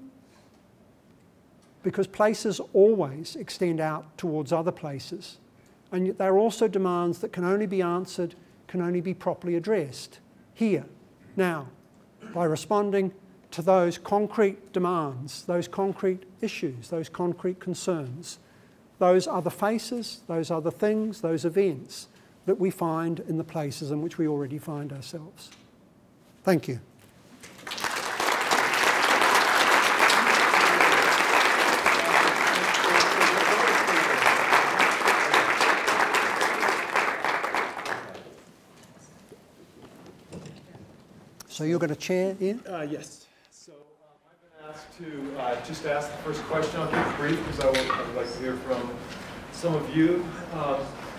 because places always extend out towards other places, and yet they're also demands that can only be answered, can only be properly addressed here, now, by responding to those concrete demands, those concrete issues, those concrete concerns, those other faces, those other things, those events that we find in the places in which we already find ourselves. Thank you. So you're going to chair, Ian? Uh, yes. So um, I've been asked to uh, just ask the first question. I'll keep it brief because I would, I would like to hear from some of you. Um,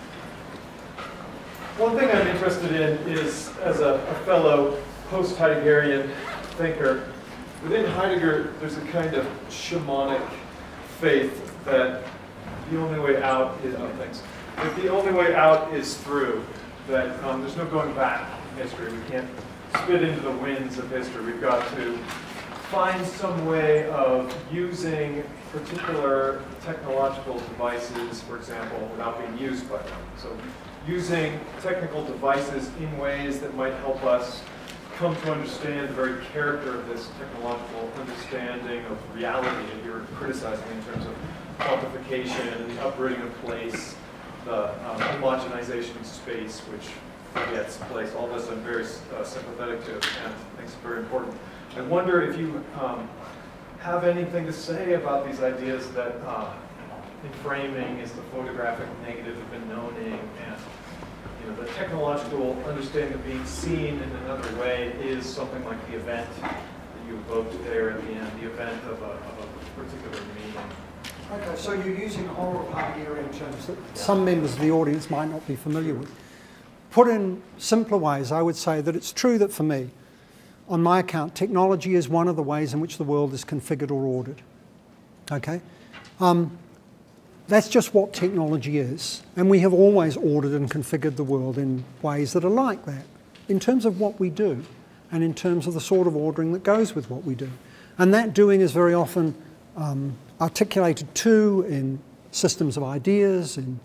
one thing I'm interested in is, as a, a fellow post-Heideggerian thinker, within Heidegger there's a kind of shamanic faith that the only way out is, oh, thanks, that the only way out is through, that um, there's no going back in history. We can't spit into the winds of history. We've got to find some way of using particular technological devices, for example, without being used by them. So using technical devices in ways that might help us come to understand the very character of this technological understanding of reality that you're criticizing in terms of quantification and the uprooting of place, the um, homogenization of space, which gets place. All this I'm very uh, sympathetic to and I think it's very important. I wonder if you um, have anything to say about these ideas that uh, in framing is the photographic negative of ennoning, and you know, the technological understanding of being seen in another way is something like the event that you evoked there at the end, the event of a, of a particular meaning. Okay, so you're using oral Heideggerian terms that some members of the audience might not be familiar with. Put in simpler ways, I would say that it's true that for me, on my account, technology is one of the ways in which the world is configured or ordered. Okay? Um, that's just what technology is. And we have always ordered and configured the world in ways that are like that, in terms of what we do, and in terms of the sort of ordering that goes with what we do. And that doing is very often um, articulated too in systems of ideas, in,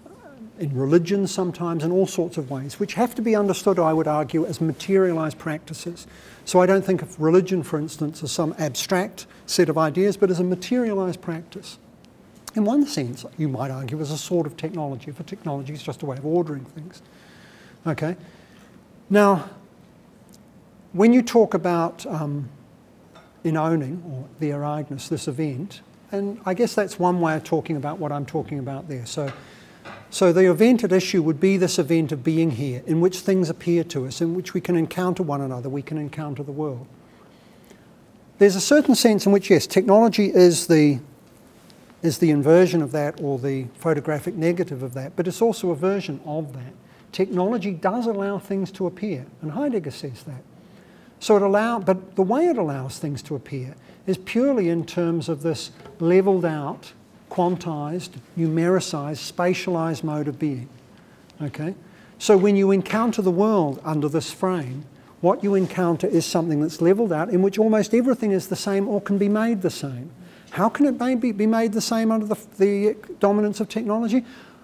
in religion sometimes, in all sorts of ways, which have to be understood, I would argue, as materialized practices. So I don't think of religion, for instance, as some abstract set of ideas, but as a materialized practice. In one sense, you might argue, as a sort of technology, for technology is just a way of ordering things. Okay? Now, when you talk about um, enowning, or the ereignis, this event, and I guess that's one way of talking about what I'm talking about there. So, so the event at issue would be this event of being here, in which things appear to us, in which we can encounter one another, we can encounter the world. There's a certain sense in which, yes, technology is the, is the inversion of that, or the photographic negative of that, but it's also a version of that. Technology does allow things to appear, and Heidegger says that. So it allow, but the way it allows things to appear is purely in terms of this leveled out, quantized, numericized, spatialized mode of being. Okay? So when you encounter the world under this frame, what you encounter is something that's leveled out, in which almost everything is the same or can be made the same. How can it maybe be made the same under the, the dominance of technology?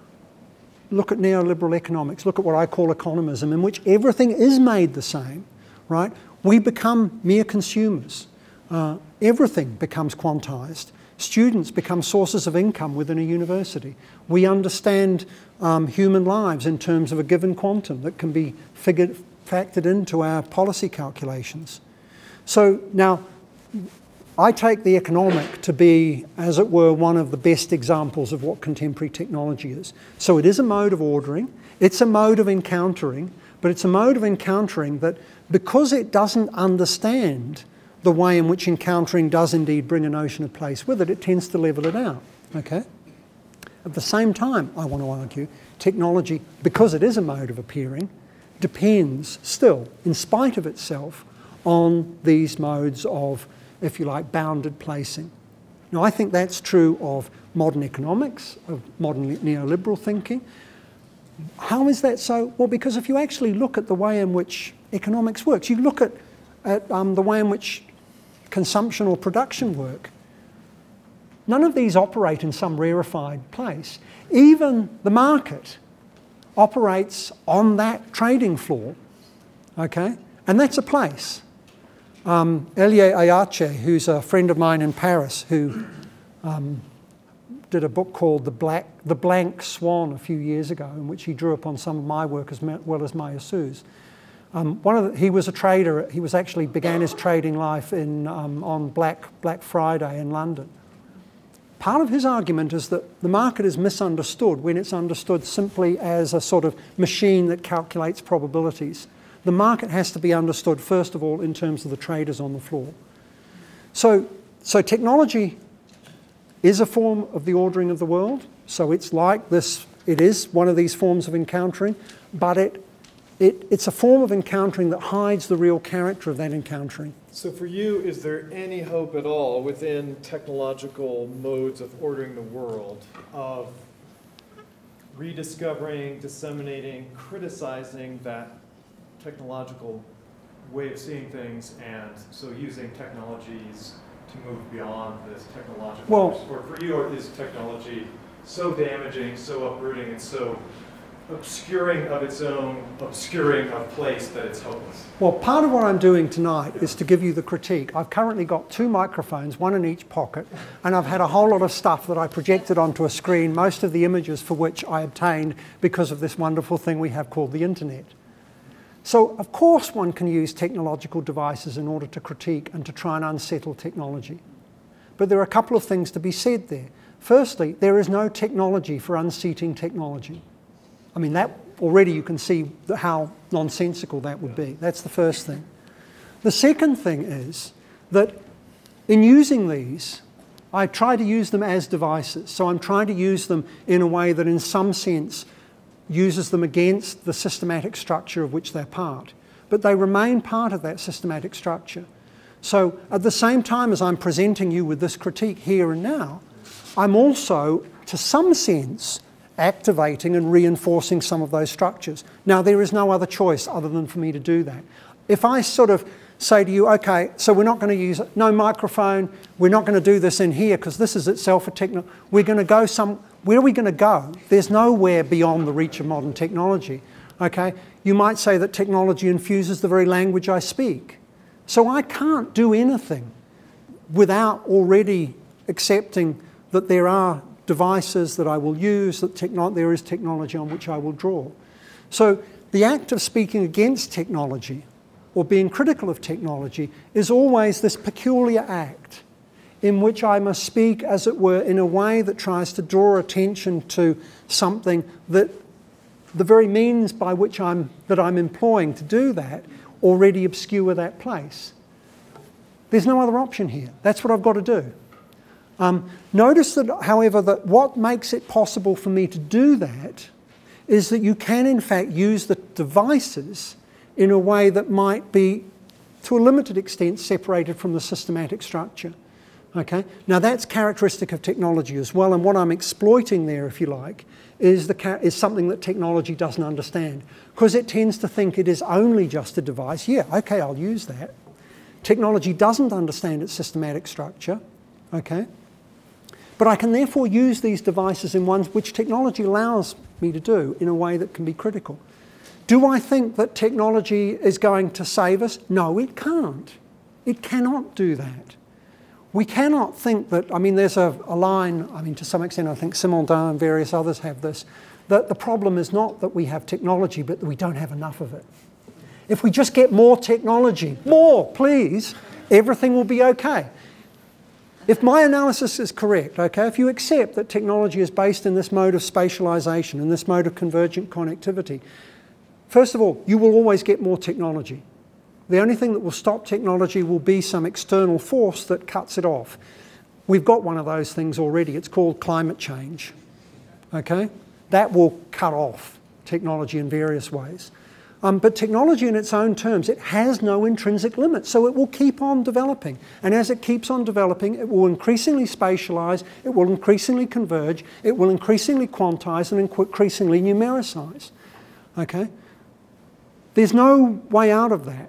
Look at neoliberal economics, look at what I call economism, in which everything is made the same, right? We become mere consumers. Uh, everything becomes quantized. Students become sources of income within a university. We understand um, human lives in terms of a given quantum that can be figured, factored into our policy calculations. So now, I take the economic to be, as it were, one of the best examples of what contemporary technology is. So it is a mode of ordering, it's a mode of encountering, but it's a mode of encountering that, because it doesn't understand the way in which encountering does indeed bring a notion of place with it, it tends to level it out, okay? At the same time, I want to argue, technology, because it is a mode of appearing, depends still, in spite of itself, on these modes of, if you like, bounded placing. Now, I think that's true of modern economics, of modern neoliberal thinking. How is that so? Well, because if you actually look at the way in which economics works, you look at, at um, the way in which consumption or production work, none of these operate in some rarefied place. Even the market operates on that trading floor, okay? And that's a place. Um, Elie Ayache, who's a friend of mine in Paris, who um, did a book called The, Black, The Blank Swan a few years ago, in which he drew upon some of my work as well as Maya Su's. Um, one of the, he was a trader. He was actually began his trading life in, um, on Black, Black Friday in London. Part of his argument is that the market is misunderstood when it's understood simply as a sort of machine that calculates probabilities. The market has to be understood, first of all, in terms of the traders on the floor. So, so technology is a form of the ordering of the world. So it's like this, it is one of these forms of encountering, but it, it, it's a form of encountering that hides the real character of that encountering. So for you, is there any hope at all within technological modes of ordering the world of rediscovering, disseminating, criticizing that technological way of seeing things, and so using technologies to move beyond this technological? Well, or for you, is technology so damaging, so uprooting, and so obscuring of its own, obscuring of place that it's hopeless? Well, part of what I'm doing tonight yeah. is to give you the critique. I've currently got two microphones, one in each pocket, and I've had a whole lot of stuff that I projected onto a screen, most of the images for which I obtained because of this wonderful thing we have called the internet. So, of course, one can use technological devices in order to critique and to try and unsettle technology. But there are a couple of things to be said there. Firstly, there is no technology for unseating technology. I mean, that already you can see how nonsensical that would be. That's the first thing. The second thing is that in using these, I try to use them as devices. So I'm trying to use them in a way that in some sense uses them against the systematic structure of which they're part. But they remain part of that systematic structure. So at the same time as I'm presenting you with this critique here and now, I'm also, to some sense, activating and reinforcing some of those structures. Now, there is no other choice other than for me to do that. If I sort of say to you, okay, so we're not going to use no microphone, we're not going to do this in here because this is itself a techno, we're going to go some, where are we going to go? There's nowhere beyond the reach of modern technology, okay? You might say that technology infuses the very language I speak. So I can't do anything without already accepting that there are devices that I will use, that techno there is technology on which I will draw. So the act of speaking against technology or being critical of technology is always this peculiar act in which I must speak, as it were, in a way that tries to draw attention to something that the very means by which I'm, that I'm employing to do that already obscure that place. There's no other option here. That's what I've got to do. Um, notice that, however, that what makes it possible for me to do that is that you can, in fact, use the devices in a way that might be, to a limited extent, separated from the systematic structure. Okay? Now, that's characteristic of technology as well, and what I'm exploiting there, if you like, is, the, is something that technology doesn't understand, because it tends to think it is only just a device. Yeah, okay, I'll use that. Technology doesn't understand its systematic structure. Okay? But I can therefore use these devices in ones which technology allows me to do in a way that can be critical. Do I think that technology is going to save us? No, it can't. It cannot do that. We cannot think that, I mean, there's a, a line, I mean, to some extent, I think Simondon and various others have this, that the problem is not that we have technology, but that we don't have enough of it. If we just get more technology, more, please, everything will be okay. If my analysis is correct, okay, if you accept that technology is based in this mode of spatialization, in this mode of convergent connectivity, first of all, you will always get more technology. The only thing that will stop technology will be some external force that cuts it off. We've got one of those things already. It's called climate change, okay? That will cut off technology in various ways. Um, but technology in its own terms, it has no intrinsic limit, so it will keep on developing. And as it keeps on developing, it will increasingly spatialize, it will increasingly converge, it will increasingly quantize and increasingly numericize. Okay? There's no way out of that.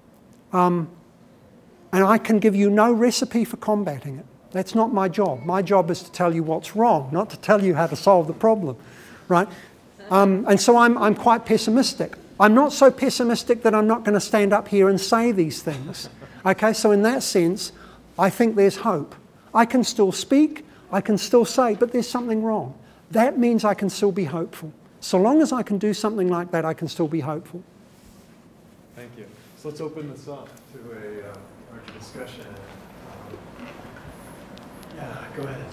Um, and I can give you no recipe for combating it. That's not my job. My job is to tell you what's wrong, not to tell you how to solve the problem. Right? Um, and so I'm, I'm quite pessimistic. I'm not so pessimistic that I'm not going to stand up here and say these things. Okay, so in that sense, I think there's hope. I can still speak, I can still say, but there's something wrong. That means I can still be hopeful. So long as I can do something like that, I can still be hopeful. Thank you. So let's open this up to a uh, larger discussion. Um, yeah, go ahead.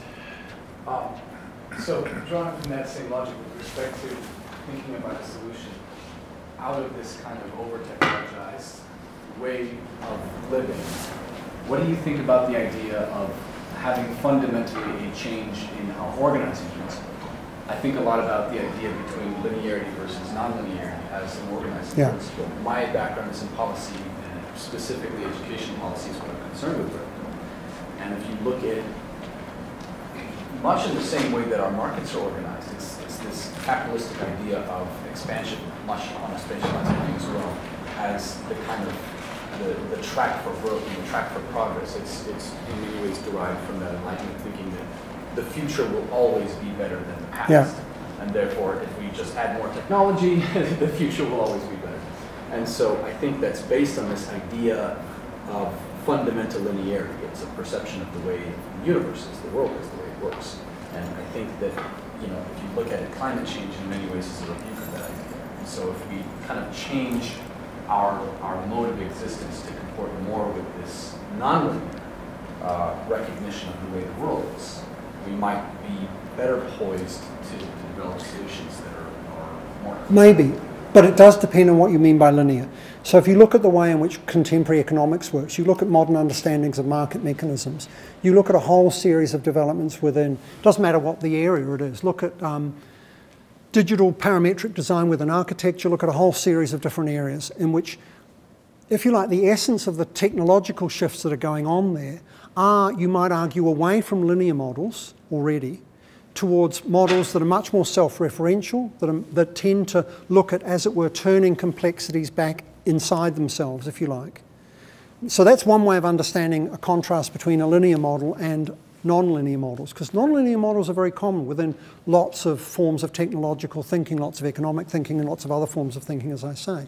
Um, so drawing from that same logic with respect to thinking about a solution, out of this kind of over-technologized way of living, what do you think about the idea of having fundamentally a change in how organizing is? I think a lot about the idea between linearity versus non-linearity as an organizing yeah. principle. My background is in policy, and specifically education policy is what I'm concerned with. And if you look at much in the same way that our markets are organized, it's, it's this capitalistic idea of expansion, much on a spatialized thing as well, as the kind of the, the track for growth and the track for progress. It's, it's in many ways derived from that Enlightenment thinking that the future will always be better than the past. Yeah. And therefore, if we just add more technology, the future will always be better. And so I think that's based on this idea of fundamental linearity. It's a perception of the way the universe is, the world is, the way it works. And I think that, you know, if you look at it, climate change in many ways is a rebuke of that idea. And so if we kind of change our, our mode of existence to comport more with this nonlinear uh, recognition of the way the world is, we might be better poised to, to develop solutions that are, are more... Maybe, but it does depend on what you mean by linear. So if you look at the way in which contemporary economics works, you look at modern understandings of market mechanisms, you look at a whole series of developments within, doesn't matter what the area it is, look at um, digital parametric design within architecture, look at a whole series of different areas in which, if you like, the essence of the technological shifts that are going on there are, you might argue, away from linear models already towards models that are much more self-referential, that, are, that tend to look at, as it were, turning complexities back inside themselves, if you like. So that's one way of understanding a contrast between a linear model and non-linear models, because non-linear models are very common within lots of forms of technological thinking, lots of economic thinking, and lots of other forms of thinking, as I say.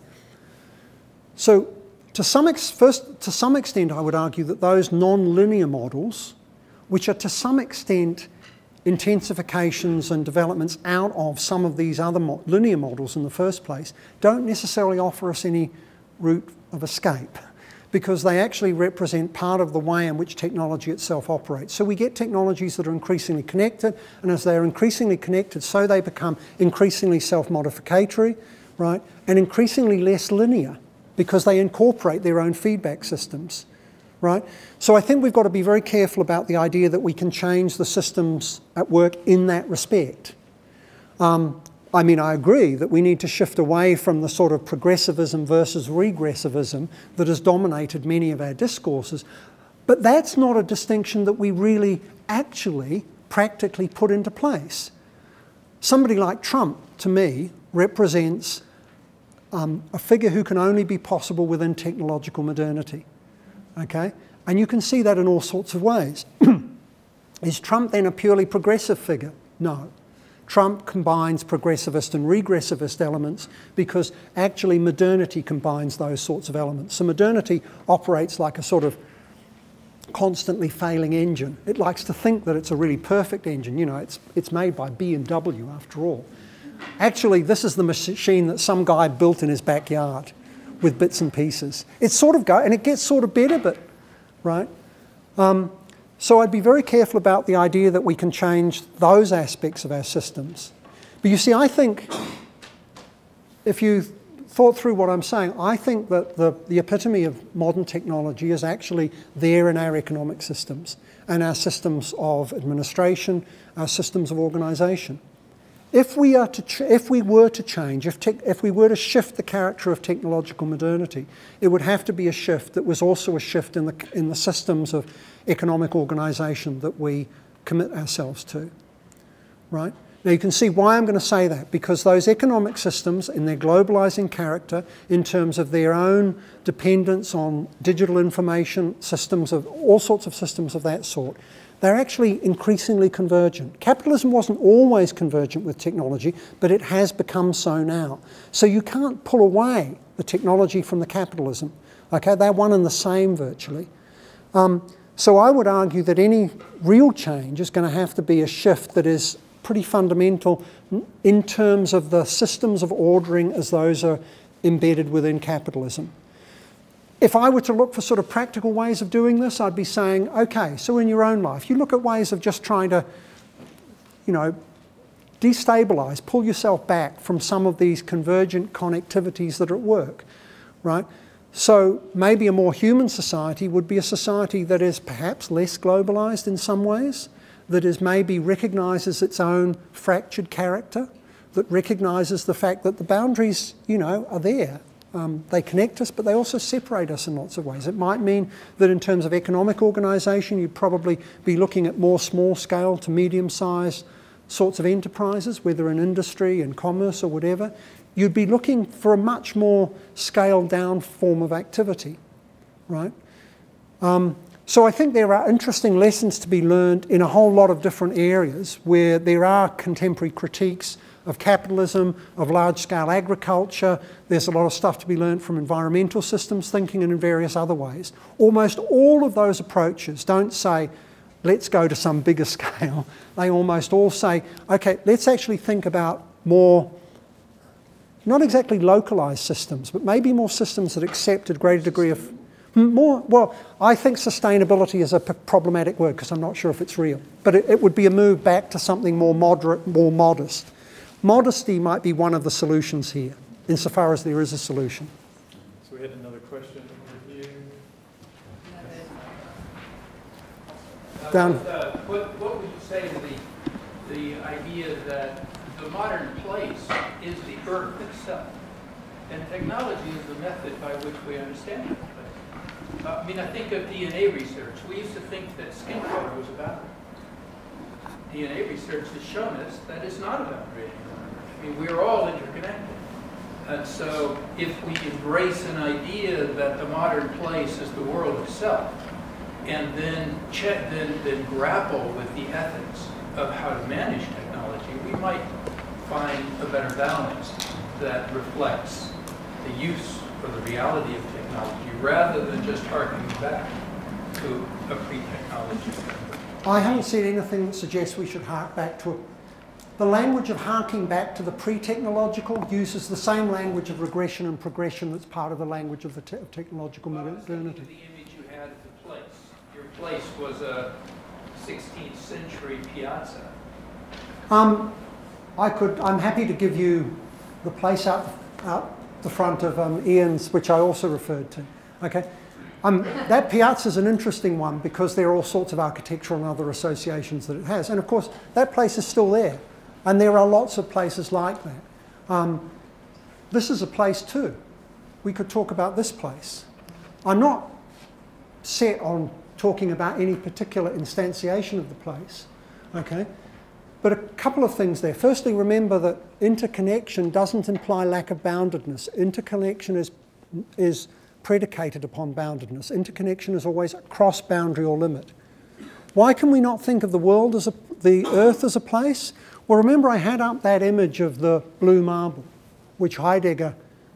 So to some, ex first, to some extent, I would argue that those non-linear models, which are to some extent intensifications and developments out of some of these other mo linear models in the first place, don't necessarily offer us any route of escape, because they actually represent part of the way in which technology itself operates. So we get technologies that are increasingly connected, and as they're increasingly connected, so they become increasingly self-modificatory, right, and increasingly less linear, because they incorporate their own feedback systems, right? So I think we've got to be very careful about the idea that we can change the systems at work in that respect. Um, I mean, I agree that we need to shift away from the sort of progressivism versus regressivism that has dominated many of our discourses, but that's not a distinction that we really actually practically put into place. Somebody like Trump, to me, represents um, a figure who can only be possible within technological modernity. Okay? And you can see that in all sorts of ways. Is Trump then a purely progressive figure? No. Trump combines progressivist and regressivist elements because actually modernity combines those sorts of elements. So modernity operates like a sort of constantly failing engine. It likes to think that it's a really perfect engine. You know, it's, it's made by B M W after all. Actually, this is the machine that some guy built in his backyard with bits and pieces. It's sort of go, and it gets sort of better, but, right? Um, so I'd be very careful about the idea that we can change those aspects of our systems. But you see, I think, if you thought through what I'm saying, I think that the, the epitome of modern technology is actually there in our economic systems and our systems of administration, our systems of organisation. If we, are to ch if we were to change, if, if we were to shift the character of technological modernity, it would have to be a shift that was also a shift in the, in the systems of economic organisation that we commit ourselves to, right? Now you can see why I'm going to say that, because those economic systems in their globalising character, in terms of their own dependence on digital information, systems of all sorts of systems of that sort, they're actually increasingly convergent. Capitalism wasn't always convergent with technology, but it has become so now. So you can't pull away the technology from the capitalism. Okay, they're one and the same virtually. Um, so I would argue that any real change is going to have to be a shift that is pretty fundamental in terms of the systems of ordering as those are embedded within capitalism. If I were to look for sort of practical ways of doing this, I'd be saying, okay, so in your own life, you look at ways of just trying to, you know, destabilize, pull yourself back from some of these convergent connectivities that are at work, right? So maybe a more human society would be a society that is perhaps less globalized in some ways, that is maybe recognizes its own fractured character, that recognizes the fact that the boundaries, you know, are there. Um, they connect us, but they also separate us in lots of ways. It might mean that in terms of economic organisation, you'd probably be looking at more small-scale to medium-sized sorts of enterprises, whether in industry and commerce or whatever. You'd be looking for a much more scaled-down form of activity, right? Um, so I think there are interesting lessons to be learned in a whole lot of different areas where there are contemporary critiques of capitalism, of large-scale agriculture. There's a lot of stuff to be learned from environmental systems thinking and in various other ways. Almost all of those approaches don't say, let's go to some bigger scale. They almost all say, okay, let's actually think about more, not exactly localized systems, but maybe more systems that accept a greater degree of, more, well, I think sustainability is a problematic word because I'm not sure if it's real, but it, it would be a move back to something more moderate, more modest. Modesty might be one of the solutions here, insofar as there is a solution. So we had another question over here. Uh, Down. What, uh, what, what would you say to the, the idea that the modern place is the earth itself, and technology is the method by which we understand that place? Uh, I mean, I think of D N A research. We used to think that skin color was a boundary. D N A research has shown us that it's not a boundary anymore. I mean, we're all interconnected. And so if we embrace an idea that the modern place is the world itself, and then check, then, then grapple with the ethics of how to manage technology, we might find a better balance that reflects the use or the reality of technology rather than just harkening back to a pre-technology. I haven't seen anything that suggests we should hark back to it. The language of harking back to the pre-technological uses the same language of regression and progression that's part of the language of the te technological well, modernity. The image you had of the place. Your place was a sixteenth century piazza. Um, I could, I'm happy to give you the place out, out the front of um, Ian's, which I also referred to. Okay. Um, that piazza is an interesting one because there are all sorts of architectural and other associations that it has. And of course, that place is still there. And there are lots of places like that. Um, this is a place too. We could talk about this place. I'm not set on talking about any particular instantiation of the place, okay? But a couple of things there. Firstly, remember that interconnection doesn't imply lack of boundedness. Interconnection is, is predicated upon boundedness. Interconnection is always a cross boundary or limit. Why can we not think of the world as a, the earth as a place? Well, remember I had up that image of the blue marble, which Heidegger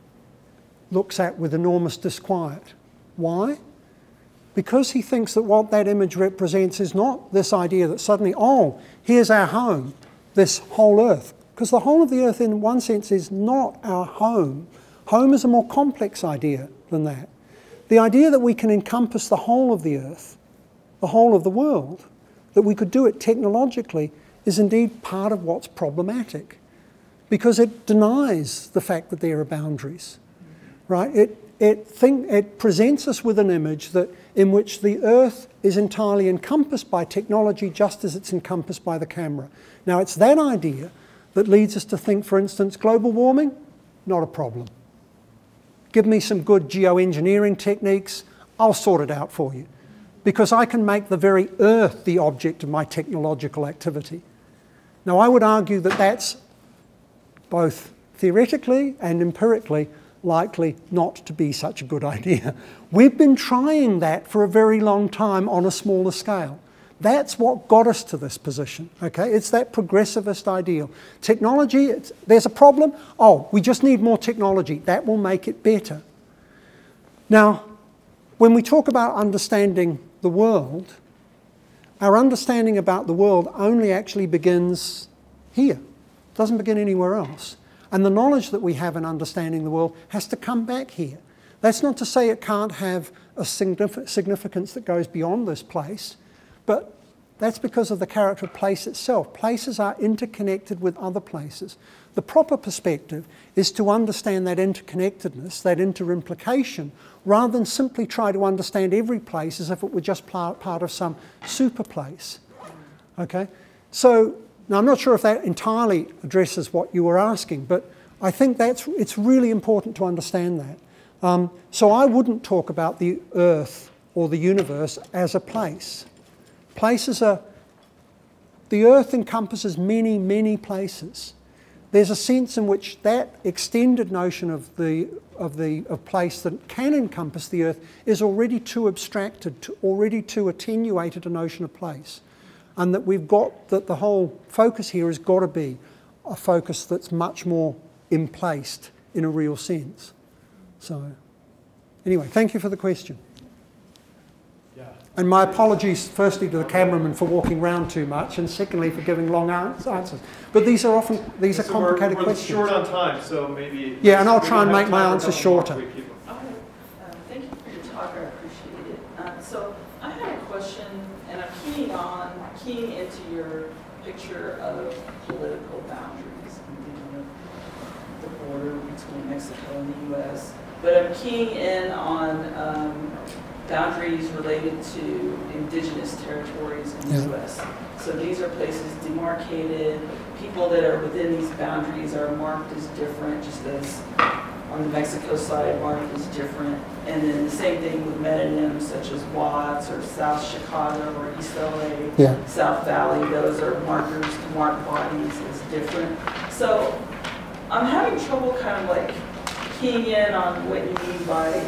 looks at with enormous disquiet. Why? Because he thinks that what that image represents is not this idea that suddenly, oh, here's our home, this whole earth. Because the whole of the earth in one sense is not our home. Home is a more complex idea than that. The idea that we can encompass the whole of the earth, the whole of the world, that we could do it technologically is indeed part of what's problematic. Because it denies the fact that there are boundaries, right? It, it, think, it presents us with an image that in which the earth is entirely encompassed by technology just as it's encompassed by the camera. Now it's that idea that leads us to think, for instance, global warming, not a problem. Give me some good geoengineering techniques, I'll sort it out for you. Because I can make the very earth the object of my technological activity. Now I would argue that that's both theoretically and empirically likely not to be such a good idea. We've been trying that for a very long time on a smaller scale. That's what got us to this position, okay? It's that progressivist ideal. Technology, it's, there's a problem. Oh, we just need more technology. That will make it better. Now, when we talk about understanding the world, our understanding about the world only actually begins here. It doesn't begin anywhere else. And the knowledge that we have in understanding the world has to come back here. That's not to say it can't have a significance that goes beyond this place, but That's because of the character of place itself. Places are interconnected with other places. The proper perspective is to understand that interconnectedness, that interimplication, rather than simply try to understand every place as if it were just part of some super place. Okay? So, now I'm not sure if that entirely addresses what you were asking, but I think that's, it's really important to understand that. Um, so I wouldn't talk about the Earth or the universe as a place. Places are, the Earth encompasses many, many places. There's a sense in which that extended notion of the of the of place that can encompass the Earth is already too abstracted, to, already too attenuated a notion of place, and that we've got that the whole focus here has got to be a focus that's much more emplaced in a real sense. So, anyway, thank you for the question. And my apologies, firstly, to the cameraman for walking around too much, and secondly, for giving long answers. But these are often, these are so complicated we're, we're questions. short on time, so maybe... Yeah, and I'll try and make my answers shorter. Okay. Uh, thank you for your talk, I appreciate it. Uh, so I had a question, and I'm keying on, keying into your picture of political boundaries, you know, the border between Mexico and the U S. But I'm keying in on um, boundaries related to indigenous territories in the Yeah. U S. So these are places demarcated. People that are within these boundaries are marked as different, just as on the Mexico side, marked as different. And then the same thing with metonyms such as Watts or South Chicago or East L A, Yeah. South Valley. Those are markers to mark bodies as different. So I'm having trouble kind of like keying in on what you mean by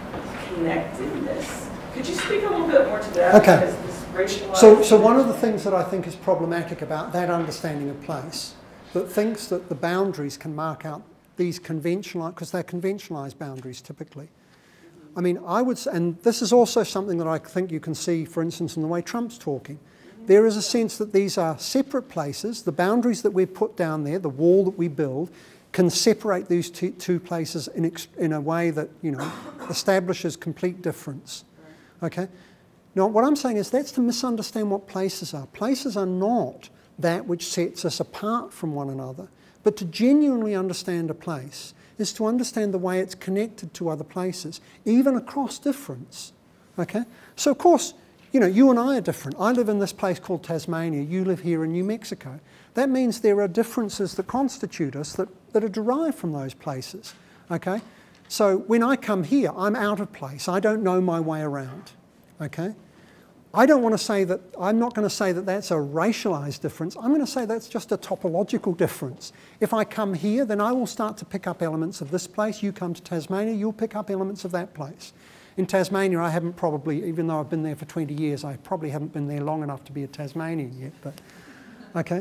connectedness. Could you speak a little bit more to that? Okay. Because this racialized So, so one of the things that I think is problematic about that understanding of place, that thinks that the boundaries can mark out these conventional, because they're conventionalized boundaries typically. I mean, I would, and this is also something that I think you can see, for instance, in the way Trump's talking. There is a sense that these are separate places. The boundaries that we've put down there, the wall that we build, can separate these two, two places in, ex, in a way that, you know, establishes complete difference. Okay? Now, what I'm saying is that's to misunderstand what places are. Places are not that which sets us apart from one another, but to genuinely understand a place is to understand the way it's connected to other places, even across difference. Okay? So, of course, you know, you and I are different. I live in this place called Tasmania. You live here in New Mexico. That means there are differences that constitute us that, that are derived from those places. Okay? So when I come here, I'm out of place. I don't know my way around. Okay? I don't want to say that, I'm not going to say that that's a racialized difference. I'm going to say that's just a topological difference. If I come here, then I will start to pick up elements of this place. You come to Tasmania, you'll pick up elements of that place. In Tasmania, I haven't probably, even though I've been there for twenty years, I probably haven't been there long enough to be a Tasmanian yet, but, okay.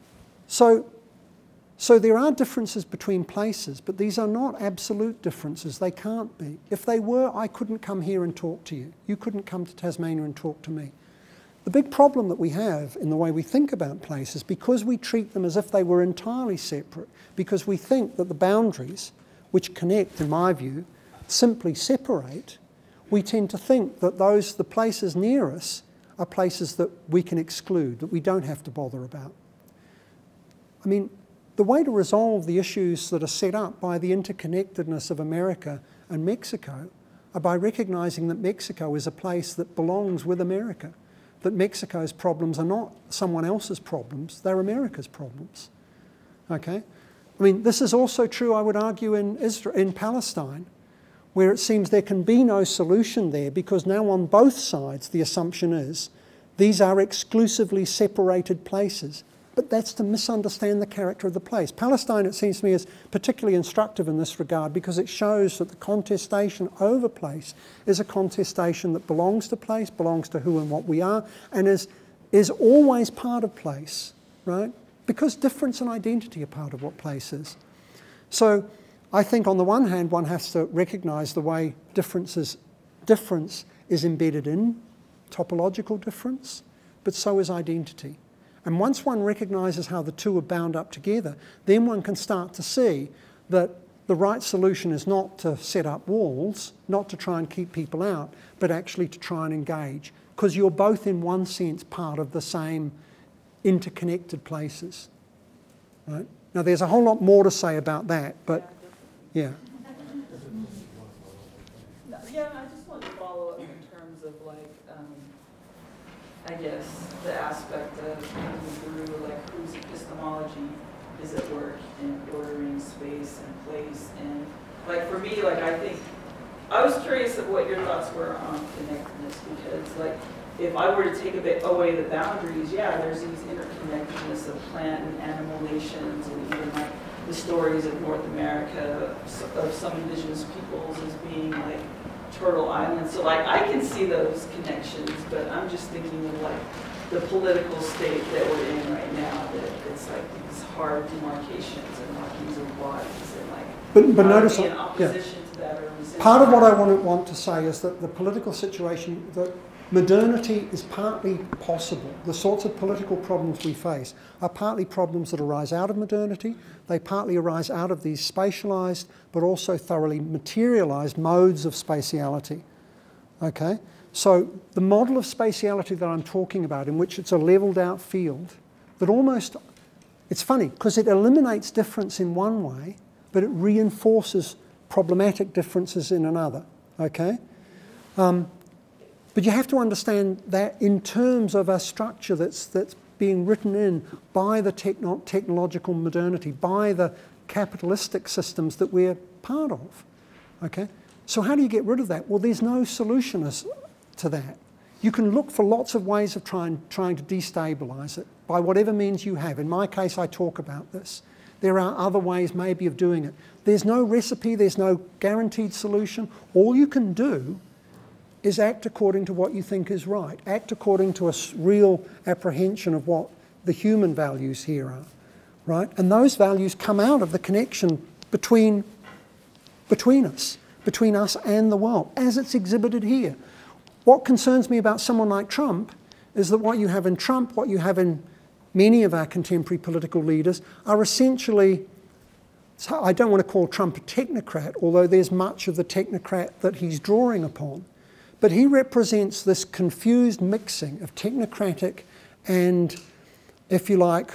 So, so there are differences between places, but these are not absolute differences. They can't be. If they were, I couldn't come here and talk to you. You couldn't come to Tasmania and talk to me. The big problem that we have in the way we think about places, because we treat them as if they were entirely separate, because we think that the boundaries, which connect, in my view, simply separate, we tend to think that those, the places near us, are places that we can exclude, that we don't have to bother about. I mean, the way to resolve the issues that are set up by the interconnectedness of America and Mexico are by recognizing that Mexico is a place that belongs with America, that Mexico's problems are not someone else's problems, they're America's problems. Okay? I mean, this is also true, I would argue, in Israel, in Palestine, where it seems there can be no solution there because now on both sides the assumption is these are exclusively separated places. But that's to misunderstand the character of the place. Palestine, it seems to me, is particularly instructive in this regard because it shows that the contestation over place is a contestation that belongs to place, belongs to who and what we are, and is, is always part of place, right? Because difference and identity are part of what place is. So I think on the one hand, one has to recognise the way differences, difference is embedded in topological difference, but so is identity. And once one recognises how the two are bound up together, then one can start to see that the right solution is not to set up walls, not to try and keep people out, but actually to try and engage. Because you're both, in one sense, part of the same interconnected places. Right? Now, there's a whole lot more to say about that, but yeah. Yeah, I just wanted to follow up in terms of like, um, I guess, the aspect of thinking through like whose epistemology is at work in ordering space and place. And like for me, like I think, I was curious of what your thoughts were on connectedness, because like if I were to take a bit away the boundaries, yeah, there's these interconnectedness of plant and animal nations, and even like the stories of North America of some indigenous peoples as being like Turtle Island. So like I can see those connections, but I'm just thinking of like the political state that we're in right now, that it's like these hard demarcations and markings of bodies, and like but, but how notice, to be in yeah. opposition to that or resist. Part of what I want to, want to say is that the political situation, that modernity is partly possible. The sorts of political problems we face are partly problems that arise out of modernity. They partly arise out of these spatialized but also thoroughly materialized modes of spatiality. Okay? So the model of spatiality that I'm talking about, in which it's a leveled out field, that almost, it's funny, because it eliminates difference in one way, but it reinforces problematic differences in another. Okay? Um, But you have to understand that in terms of a structure that's, that's being written in by the techno technological modernity, by the capitalistic systems that we're part of. Okay? So how do you get rid of that? Well, there's no solution as, to that. You can look for lots of ways of trying, trying to destabilize it by whatever means you have. In my case, I talk about this. There are other ways maybe of doing it. There's no recipe, there's no guaranteed solution. All you can do is act according to what you think is right. Act according to a real apprehension of what the human values here are, right? And those values come out of the connection between, between us, between us and the world, as it's exhibited here. What concerns me about someone like Trump is that what you have in Trump, what you have in many of our contemporary political leaders, are essentially, so I don't want to call Trump a technocrat, although there's much of the technocrat that he's drawing upon. But he represents this confused mixing of technocratic and, if you like,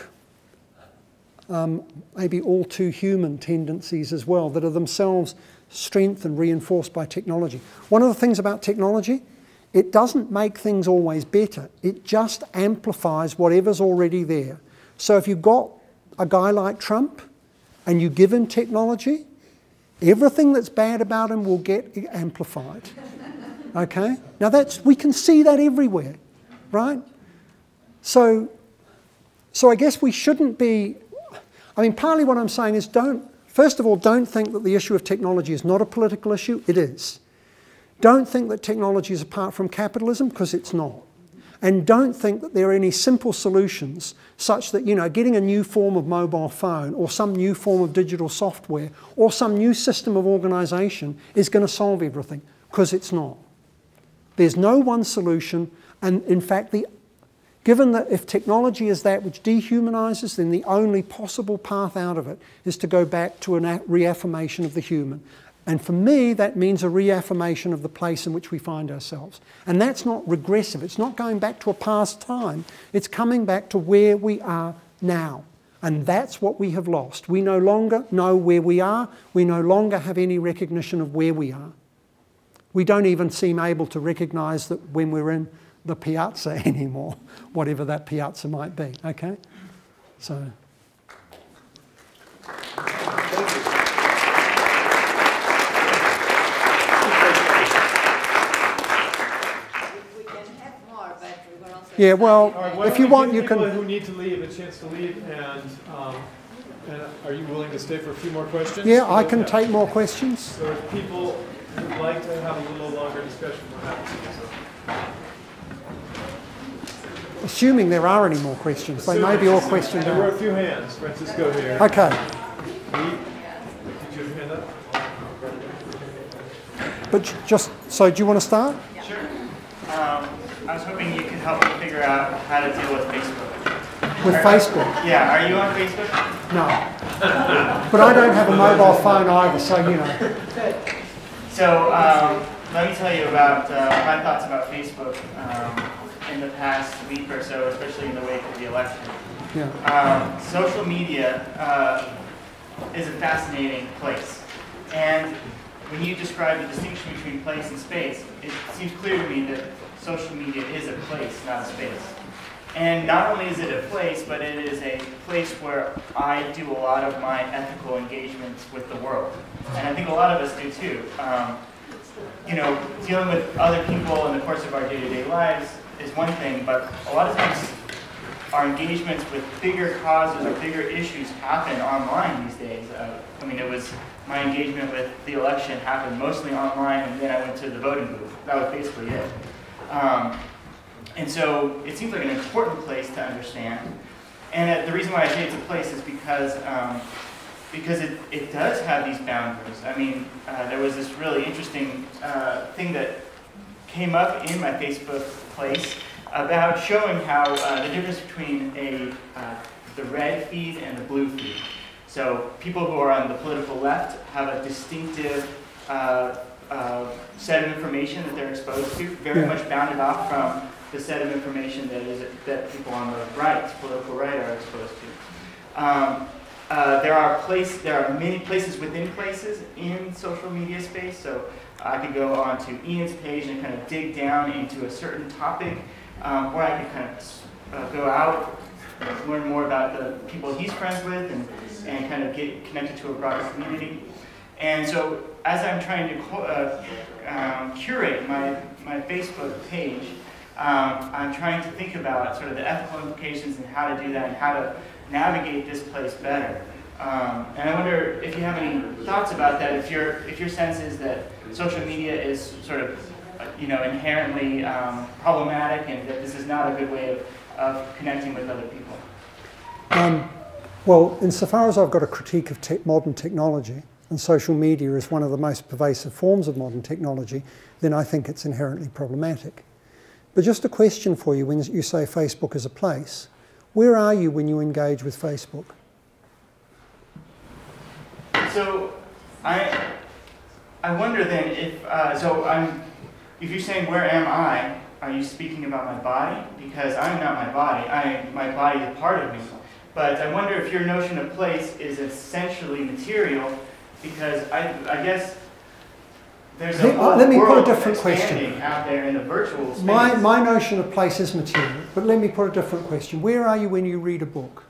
um, maybe all too human tendencies as well, that are themselves strengthened, reinforced by technology. One of the things about technology, it doesn't make things always better. It just amplifies whatever's already there. So if you've got a guy like Trump and you give him technology, everything that's bad about him will get amplified. Okay? Now that's, we can see that everywhere, right? So, so I guess we shouldn't be, I mean, partly what I'm saying is don't, first of all, don't think that the issue of technology is not a political issue. It is. Don't think that technology is apart from capitalism, because it's not. And don't think that there are any simple solutions such that, you know, getting a new form of mobile phone or some new form of digital software or some new system of organisation is going to solve everything, because it's not. There's no one solution, and in fact, the, given that if technology is that which dehumanises, then the only possible path out of it is to go back to a reaffirmation of the human. And for me, that means a reaffirmation of the place in which we find ourselves. And that's not regressive. It's not going back to a past time. It's coming back to where we are now. And that's what we have lost. We no longer know where we are. We no longer have any recognition of where we are. We don't even seem able to recognise that when we're in the piazza anymore, whatever that piazza might be, okay? So. We can have more, but we're going to also... Yeah, well, All right, why if don't you we want, give you people can... who need to leave a chance to leave, and, um, and are you willing to stay for a few more questions? Yeah, I can take more questions. So if people would like to have a little longer discussion, we're happy to do so. Assuming there are any more questions. They may be all questioned There were out. a few hands. Francisco here. Okay. Did you have your hand up? But just, so do you want to start? Sure. Um, I was hoping you could help me figure out how to deal with Facebook. With Are- Facebook? Yeah, are you on Facebook? No. But I don't have a mobile phone either, so you know. So um, let me tell you about uh, my thoughts about Facebook um, in the past week or so, especially in the wake of the election. Yeah. Um, social media uh, is a fascinating place. And when you describe the distinction between place and space, it seems clear to me that social media is a place, not a space. And not only is it a place, but it is a place where I do a lot of my ethical engagements with the world. And I think a lot of us do too. Um, you know, dealing with other people in the course of our day-to-day lives is one thing, but a lot of times our engagements with bigger causes or bigger issues happen online these days. Uh, I mean, it was my engagement with the election happened mostly online, and then I went to the voting booth. That was basically it. Um, and so it seems like an important place to understand. And uh, the reason why I say it's a place is because um, because it, it does have these boundaries. I mean, uh, there was this really interesting uh, thing that came up in my Facebook place about showing how uh, the difference between a uh, the red feed and the blue feed. So people who are on the political left have a distinctive uh, uh, set of information that they're exposed to, very yeah. much bounded off from the set of information that is that people on the right, political right, are exposed to. Um, uh, there are place, there are many places within places in social media space. So I could go on to Ian's page and kind of dig down into a certain topic, um, or I could kind of uh, go out, learn more about the people he's friends with, and, and kind of get connected to a broader community. And so as I'm trying to uh, um, curate my, my Facebook page, um, I'm trying to think about sort of the ethical implications and how to do that and how to navigate this place better. Um, and I wonder if you have any thoughts about that, if your, if your sense is that social media is sort of you know, inherently um, problematic and that this is not a good way of, of connecting with other people. Um, well, insofar as I've got a critique of te modern technology, and social media is one of the most pervasive forms of modern technology, then I think it's inherently problematic. But just a question for you, when you say Facebook is a place, where are you when you engage with Facebook? So I, I wonder then if, uh, so I'm, if you're saying where am I, are you speaking about my body? Because I'm not my body, I, my body is part of me. But I wonder if your notion of place is essentially material, because I, I guess there's a whole let me put a world different expanding question out there in the virtual space. My, my notion of place is material, but let me put a different question. Where are you when you read a book?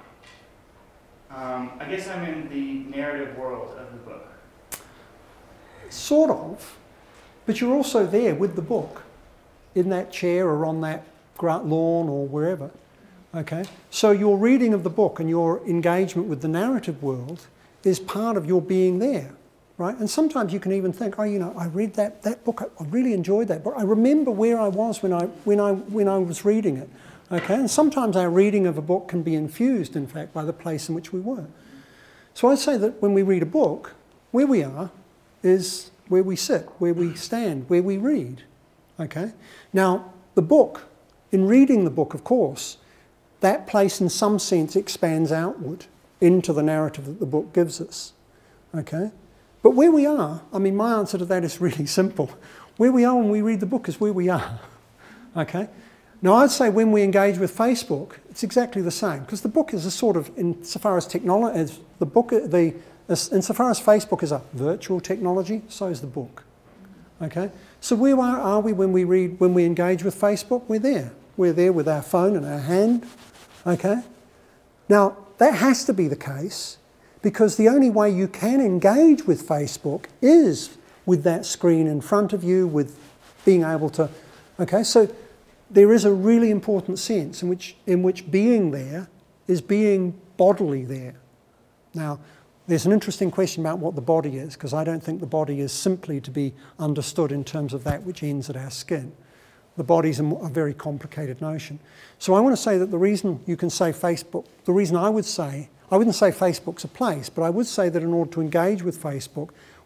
Um, I guess I'm in the narrative world of the book. Sort of, but you're also there with the book, in that chair or on that lawn or wherever. Okay, so your reading of the book and your engagement with the narrative world is part of your being there, right? And sometimes you can even think, oh, you know, I read that that book, I really enjoyed that book. I remember where I was when I when I when I was reading it. Okay, and sometimes our reading of a book can be infused, in fact, by the place in which we were. So I'd say that when we read a book, where we are is where we sit, where we stand, where we read. Okay, now the book, in reading the book, of course, that place in some sense expands outward into the narrative that the book gives us, okay? But where we are, I mean, my answer to that is really simple. Where we are when we read the book is where we are, okay? Now, I'd say when we engage with Facebook, it's exactly the same, because the book is a sort of, insofar as technology, as the book, the, as, insofar as Facebook is a virtual technology, so is the book, okay? So where are, are we when we read, when we engage with Facebook? We're there. We're there with our phone in our hand, okay? Now, that has to be the case because the only way you can engage with Facebook is with that screen in front of you, with being able to, okay? So there is a really important sense in which, in which being there is being bodily there. Now, there's an interesting question about what the body is, because I don't think the body is simply to be understood in terms of that which ends at our skin. The body's a, a very complicated notion. So I want to say that the reason you can say Facebook, the reason I would say, I wouldn't say Facebook's a place, but I would say that in order to engage with Facebook,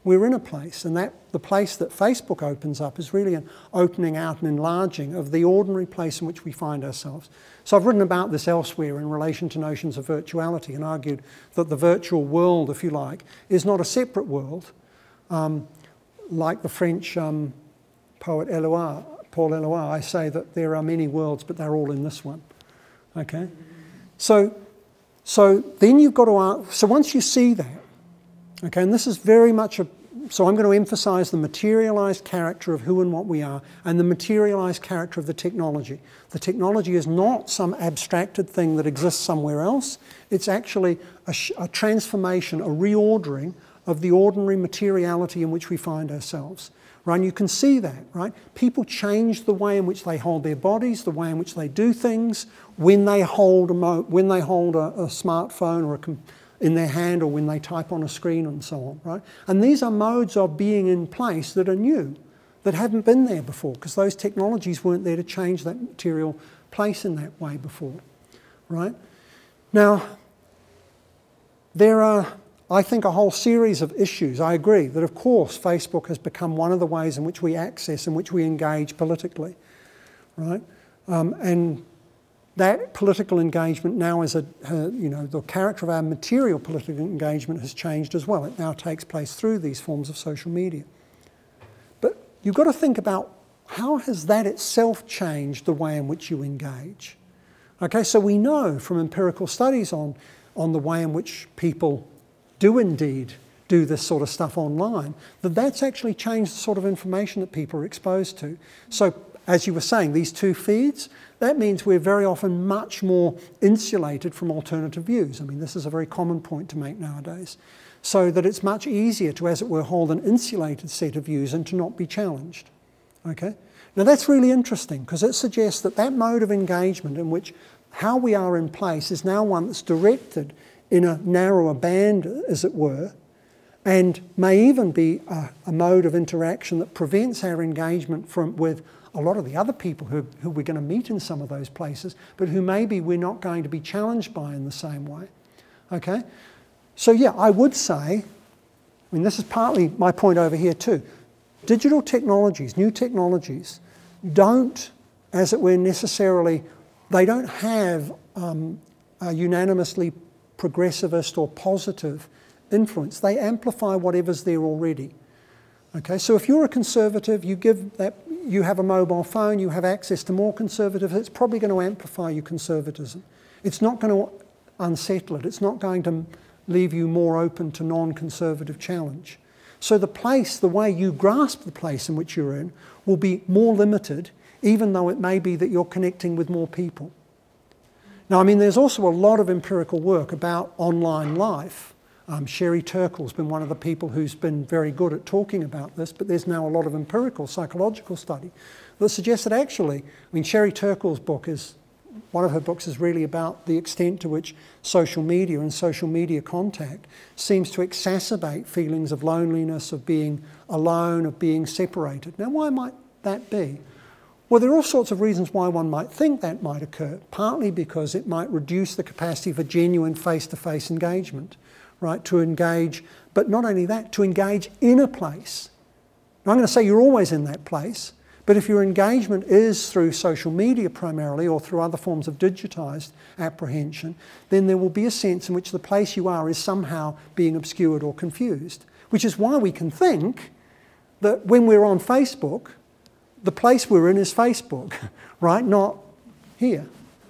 we're in a place, and that the place that Facebook opens up is really an opening out and enlarging of the ordinary place in which we find ourselves. So I've written about this elsewhere in relation to notions of virtuality and argued that the virtual world, if you like, is not a separate world, um, like the French um, poet Eluard, Paul Eluard. I say that there are many worlds, but they're all in this one. Okay, so so then you've got to ask, so once you see that. Okay, and this is very much a, so I'm going to emphasize the materialized character of who and what we are and the materialized character of the technology. The technology is not some abstracted thing that exists somewhere else. It's actually a, a transformation, a reordering of the ordinary materiality in which we find ourselves. Right? And you can see that, right? People change the way in which they hold their bodies, the way in which they do things, when they hold a, mo when they hold a, a smartphone or a computer in their hand or when they type on a screen and so on, right? And these are modes of being in place that are new, that haven't been there before, because those technologies weren't there to change that material place in that way before, right? Now, there are, I think, a whole series of issues. I agree that, of course, Facebook has become one of the ways in which we access, in which we engage politically, right? Um, and that political engagement now is a, uh, you know, the character of our material political engagement has changed as well. It now takes place through these forms of social media. But you've got to think about how has that itself changed the way in which you engage? Okay, so we know from empirical studies on, on the way in which people do indeed do this sort of stuff online, that that's actually changed the sort of information that people are exposed to. So, as you were saying, these two feeds, that means we're very often much more insulated from alternative views. I mean, this is a very common point to make nowadays. So that it's much easier to, as it were, hold an insulated set of views and to not be challenged. Okay? Now that's really interesting because it suggests that that mode of engagement in which how we are in place is now one that's directed in a narrower band, as it were, and may even be a, a mode of interaction that prevents our engagement from with a lot of the other people who, who we're going to meet in some of those places, but who maybe we're not going to be challenged by in the same way. Okay? So yeah, I would say, I mean, this is partly my point over here too. Digital technologies, new technologies, don't, as it were, necessarily, they don't have um, a unanimously progressivist or positive influence. They amplify whatever's there already. Okay, so if you're a conservative, you give that, you have a mobile phone, you have access to more conservatives, it's probably going to amplify your conservatism. It's not going to unsettle it. It's not going to leave you more open to non-conservative challenge. So the place, the way you grasp the place in which you're in, will be more limited, even though it may be that you're connecting with more people. Now, I mean, there's also a lot of empirical work about online life. Um, Sherry Turkle's been one of the people who's been very good at talking about this, but there's now a lot of empirical psychological study that suggests that actually, I mean, Sherry Turkle's book is, one of her books is really about the extent to which social media and social media contact seems to exacerbate feelings of loneliness, of being alone, of being separated. Now, why might that be? Well, there are all sorts of reasons why one might think that might occur, partly because it might reduce the capacity for genuine face-to-face engagement. Right, to engage, but not only that, to engage in a place. Now, I'm going to say you're always in that place, but if your engagement is through social media primarily or through other forms of digitized apprehension, then there will be a sense in which the place you are is somehow being obscured or confused, which is why we can think that when we're on Facebook, the place we're in is Facebook, right, not here,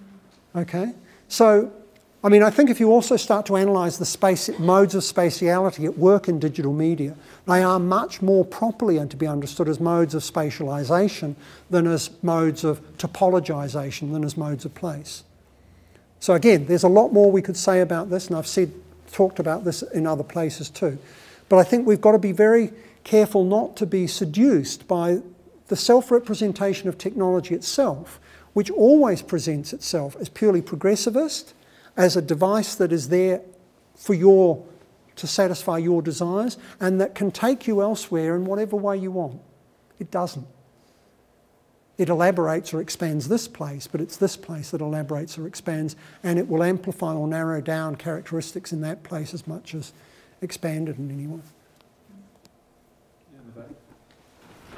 okay? So, I mean, I think if you also start to analyse the space, modes of spatiality at work in digital media, they are much more properly and to be understood as modes of spatialisation than as modes of topologisation, than as modes of place. So again, there's a lot more we could say about this, and I've said, talked about this in other places too. But I think we've got to be very careful not to be seduced by the self-representation of technology itself, which always presents itself as purely progressivist, as a device that is there for your, to satisfy your desires, and that can take you elsewhere in whatever way you want. It doesn't. It elaborates or expands this place, but it's this place that elaborates or expands, and it will amplify or narrow down characteristics in that place as much as expand it in any way.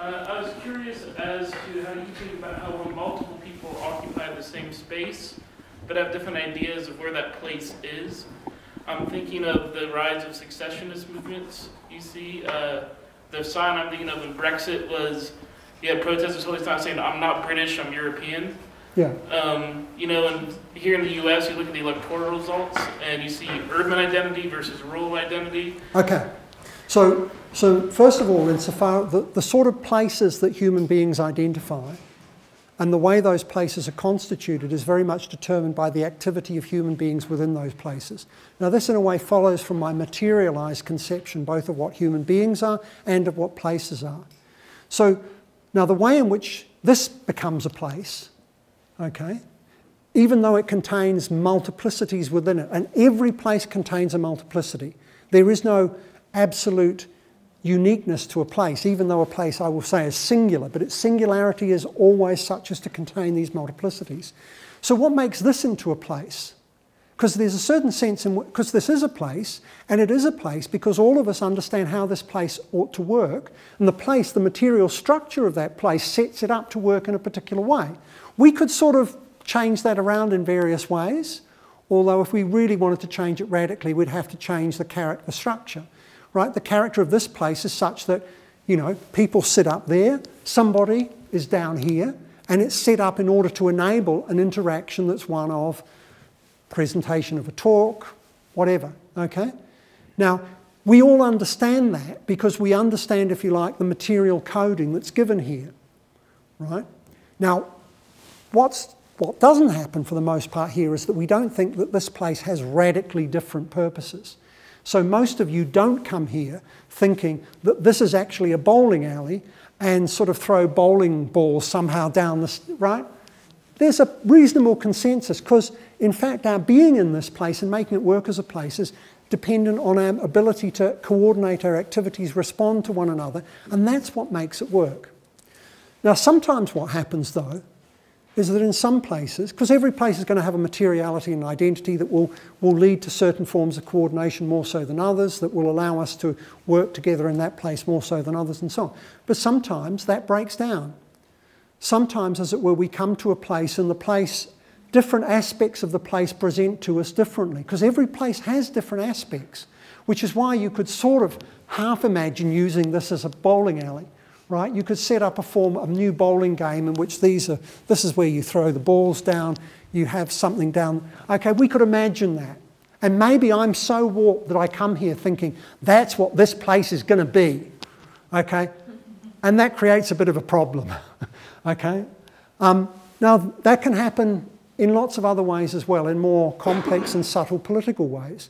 Uh, I was curious as to how you think about how when multiple people occupy the same space, but have different ideas of where that place is. I'm thinking of the rise of successionist movements. You see, uh, the sign I'm thinking of in Brexit was, yeah, protesters always not saying, I'm not British, I'm European. Yeah. Um, you know, and here in the U S, you look at the electoral results, and you see urban identity versus rural identity. Okay. So, so first of all, insofar the, the sort of places that human beings identify and the way those places are constituted is very much determined by the activity of human beings within those places. Now this in a way follows from my materialised conception both of what human beings are and of what places are. So now the way in which this becomes a place, okay, even though it contains multiplicities within it, and every place contains a multiplicity, there is no absolute uniqueness to a place, even though a place, I will say, is singular, but its singularity is always such as to contain these multiplicities. So what makes this into a place? Because there's a certain sense in which, because this is a place, and it is a place because all of us understand how this place ought to work, and the place, the material structure of that place sets it up to work in a particular way. We could sort of change that around in various ways, although if we really wanted to change it radically, we'd have to change the character structure. Right? The character of this place is such that, you know, people sit up there, somebody is down here, and it's set up in order to enable an interaction that's one of presentation of a talk, whatever, okay? Now, we all understand that because we understand, if you like, the material coding that's given here, right? Now, what's, what doesn't happen for the most part here is that we don't think that this place has radically different purposes. So most of you don't come here thinking that this is actually a bowling alley and sort of throw bowling balls somehow down the, right? There's a reasonable consensus because, in fact, our being in this place and making it work as a place is dependent on our ability to coordinate our activities, respond to one another, and that's what makes it work. Now, sometimes what happens, though, is that in some places, because every place is going to have a materiality and identity that will, will lead to certain forms of coordination more so than others, that will allow us to work together in that place more so than others and so on. But sometimes that breaks down. Sometimes, as it were, we come to a place and the place, different aspects of the place present to us differently, because every place has different aspects, which is why you could sort of half imagine using this as a bowling alley. Right? You could set up a form of new bowling game in which these are, this is where you throw the balls down, you have something down. Okay, we could imagine that. And maybe I'm so warped that I come here thinking that's what this place is going to be. Okay? And that creates a bit of a problem. Okay? Um, now, that can happen in lots of other ways as well, in more complex and subtle political ways.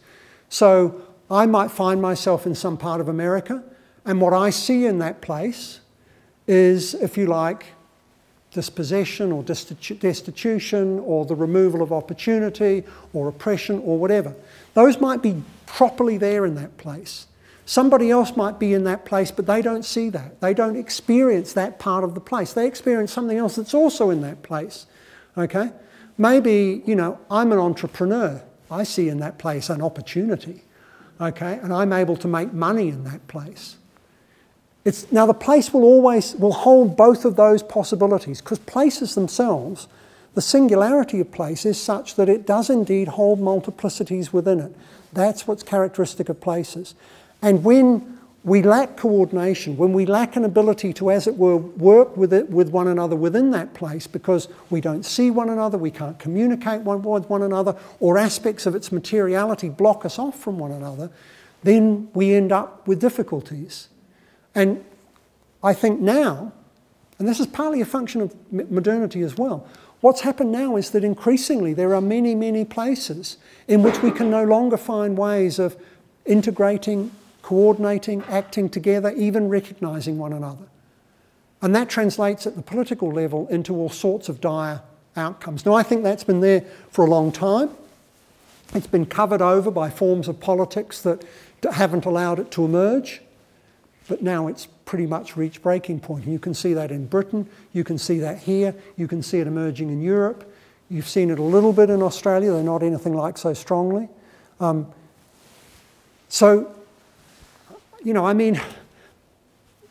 So I might find myself in some part of America, and what I see in that place is, if you like, dispossession or destitu destitution or the removal of opportunity or oppression or whatever. Those might be properly there in that place. Somebody else might be in that place, but they don't see that. They don't experience that part of the place. They experience something else that's also in that place. Okay? Maybe, you know, I'm an entrepreneur. I see in that place an opportunity. Okay? And I'm able to make money in that place. It's, now the place will always, will hold both of those possibilities because places themselves, the singularity of place is such that it does indeed hold multiplicities within it. That's what's characteristic of places. And when we lack coordination, when we lack an ability to, as it were, work with it, with one another within that place because we don't see one another, we can't communicate one with one another, or aspects of its materiality block us off from one another, then we end up with difficulties. And I think now, and this is partly a function of modernity as well, what's happened now is that increasingly there are many, many places in which we can no longer find ways of integrating, coordinating, acting together, even recognising one another. And that translates at the political level into all sorts of dire outcomes. Now, I think that's been there for a long time. It's been covered over by forms of politics that haven't allowed it to emerge. But now it's pretty much reached breaking point. You can see that in Britain, you can see that here, you can see it emerging in Europe. You've seen it a little bit in Australia, though not anything like so strongly. Um, so, you know, I mean,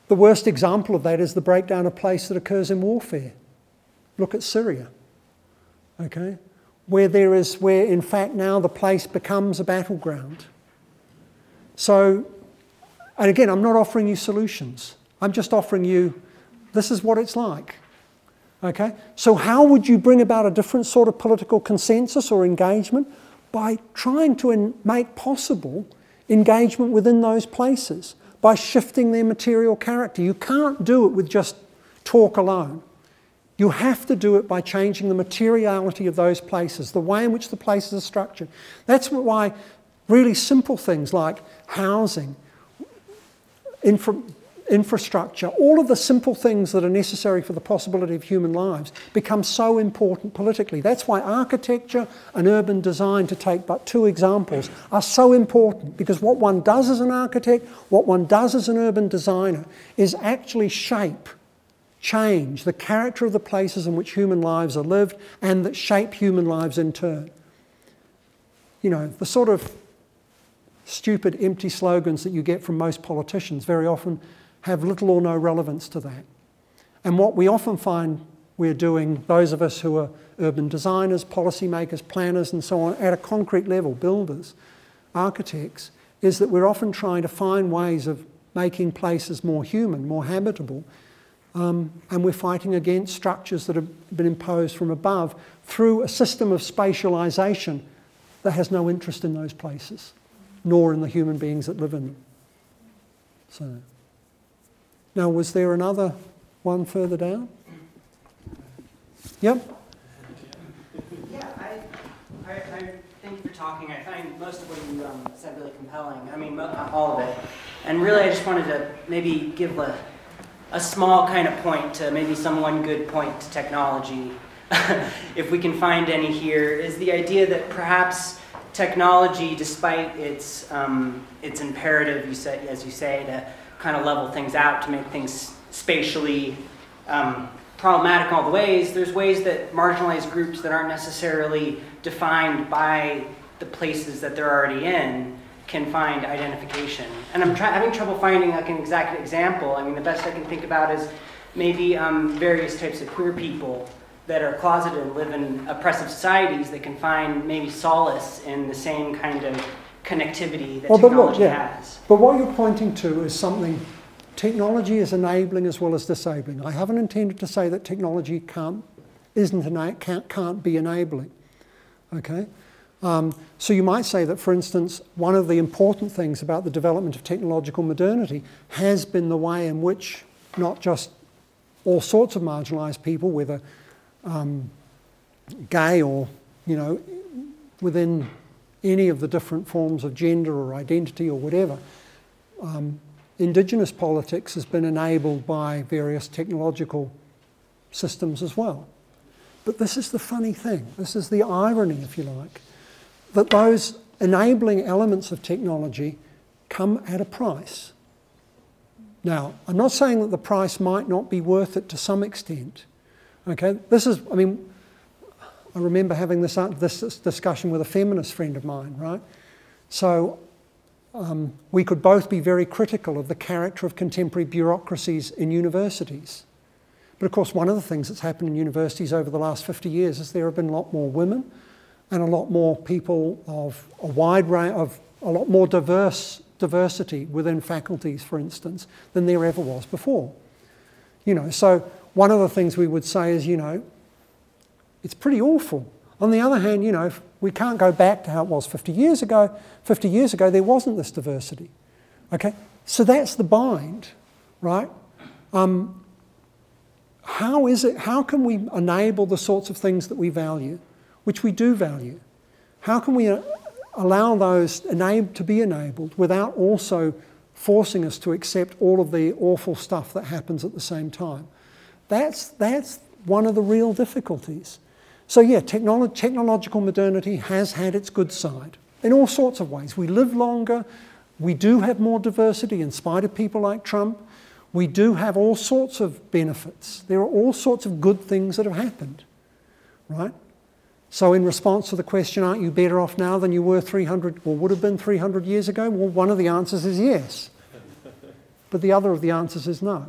The worst example of that is the breakdown of place that occurs in warfare. Look at Syria, okay? Where there is, where in fact now the place becomes a battleground. So, and again, I'm not offering you solutions. I'm just offering you, this is what it's like, okay? So how would you bring about a different sort of political consensus or engagement? By trying to in, make possible engagement within those places, by shifting their material character. You can't do it with just talk alone. You have to do it by changing the materiality of those places, the way in which the places are structured. That's why really simple things like housing, infra infrastructure, all of the simple things that are necessary for the possibility of human lives become so important politically. That's why architecture and urban design, to take but two examples, are so important, because what one does as an architect, what one does as an urban designer, is actually shape, change the character of the places in which human lives are lived and that shape human lives in turn. You know, the sort of stupid, empty slogans that you get from most politicians very often have little or no relevance to that. And what we often find we're doing, those of us who are urban designers, policymakers, planners and so on, at a concrete level, builders, architects, is that we're often trying to find ways of making places more human, more habitable, um, and we're fighting against structures that have been imposed from above through a system of spatialisation that has no interest in those places, nor in the human beings that live in them. So. Now, was there another one further down? Yep. Yeah, I, I, I thank you for talking. I find most of what you um, said really compelling. I mean, all of it. And really, I just wanted to maybe give a, a small kind of point to maybe some one good point to technology, if we can find any here, is the idea that perhaps technology, despite its, um, its imperative, you say, as you say, to kind of level things out, to make things spatially um, problematic in all the ways, there's ways that marginalized groups that aren't necessarily defined by the places that they're already in can find identification. And I'm try having trouble finding like an exact example. I mean, the best I can think about is maybe um, various types of queer people that are closeted and live in oppressive societies that can find maybe solace in the same kind of connectivity that well, technology but look, yeah. has. But what you're pointing to is something, technology is enabling as well as disabling. I haven't intended to say that technology can't, isn't ena can't, can't be enabling, okay? Um, so you might say that, for instance, one of the important things about the development of technological modernity has been the way in which not just all sorts of marginalised people, whether um, gay or, you know, within any of the different forms of gender or identity or whatever, um, Indigenous politics has been enabled by various technological systems as well. But this is the funny thing, this is the irony, if you like, that those enabling elements of technology come at a price. Now, I'm not saying that the price might not be worth it to some extent. Okay, this is, I mean, I remember having this, this discussion with a feminist friend of mine, right? So um, we could both be very critical of the character of contemporary bureaucracies in universities. But of course, one of the things that's happened in universities over the last fifty years is there have been a lot more women and a lot more people of a wide range, of a lot more diverse diversity within faculties, for instance, than there ever was before. You know, so one of the things we would say is, you know, it's pretty awful. On the other hand, you know, we can't go back to how it was fifty years ago. fifty years ago, there wasn't this diversity. Okay, so that's the bind, right? Um, how is it, how can we enable the sorts of things that we value, which we do value? How can we allow those to be enabled without also forcing us to accept all of the awful stuff that happens at the same time? That's, that's one of the real difficulties. So yeah, technolo technological modernity has had its good side in all sorts of ways. We live longer, we do have more diversity in spite of people like Trump. We do have all sorts of benefits. There are all sorts of good things that have happened, right? So in response to the question, aren't you better off now than you were three hundred, or would have been three hundred years ago? Well, one of the answers is yes. but the other of the answers is no.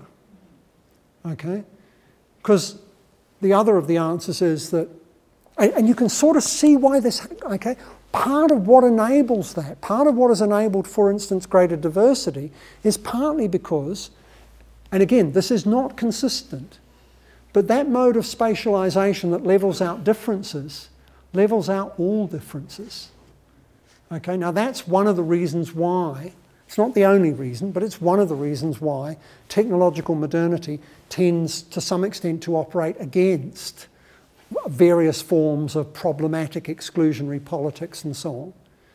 Okay? Because the other of the answers is that, and, and you can sort of see why this, okay? Part of what enables that, part of what has enabled, for instance, greater diversity, is partly because, and again, this is not consistent, but that mode of spatialization that levels out differences, levels out all differences. Okay, now that's one of the reasons why, it's not the only reason, but it's one of the reasons why technological modernity tends to some extent to operate against various forms of problematic exclusionary politics and so on.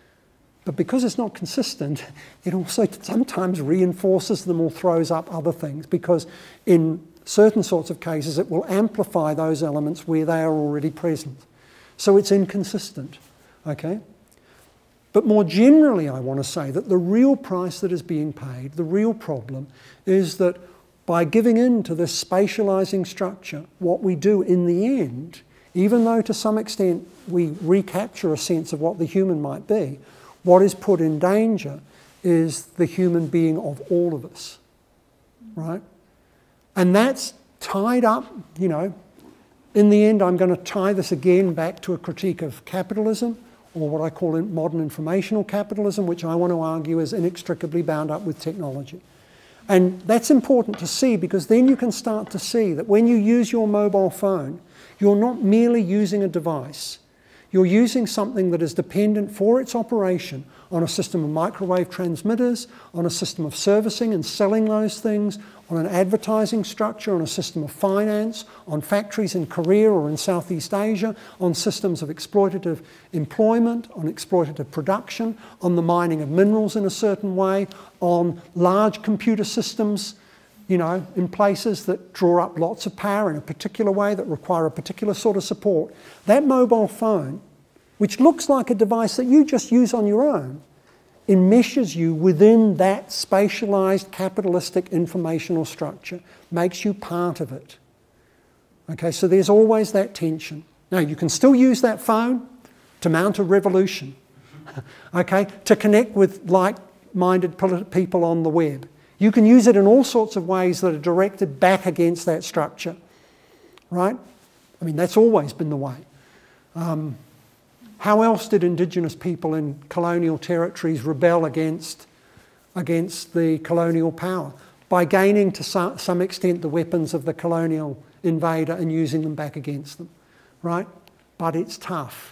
But because it's not consistent, it also sometimes reinforces them or throws up other things, because in certain sorts of cases it will amplify those elements where they are already present. So it's inconsistent, okay? But more generally, I want to say that the real price that is being paid, the real problem, is that by giving in to this spatializing structure, what we do in the end, even though to some extent we recapture a sense of what the human might be, what is put in danger is the human being of all of us, right? And that's tied up, you know, in the end I'm going to tie this again back to a critique of capitalism, or what I call modern informational capitalism, which I want to argue is inextricably bound up with technology. And that's important to see, because then you can start to see that when you use your mobile phone, you're not merely using a device. You're using something that is dependent for its operation on a system of microwave transmitters, on a system of servicing and selling those things, on an advertising structure, on a system of finance, on factories in Korea or in Southeast Asia, on systems of exploitative employment, on exploitative production, on the mining of minerals in a certain way, on large computer systems, you know, in places that draw up lots of power in a particular way, that require a particular sort of support. That mobile phone, which looks like a device that you just use on your own, enmeshes you within that spatialized capitalistic informational structure, makes you part of it. Okay, so there's always that tension. Now, you can still use that phone to mount a revolution, okay, to connect with like-minded people on the web. You can use it in all sorts of ways that are directed back against that structure, right? I mean, that's always been the way. Um, how else did indigenous people in colonial territories rebel against, against the colonial power? By gaining to some, some extent the weapons of the colonial invader and using them back against them, right? But it's tough.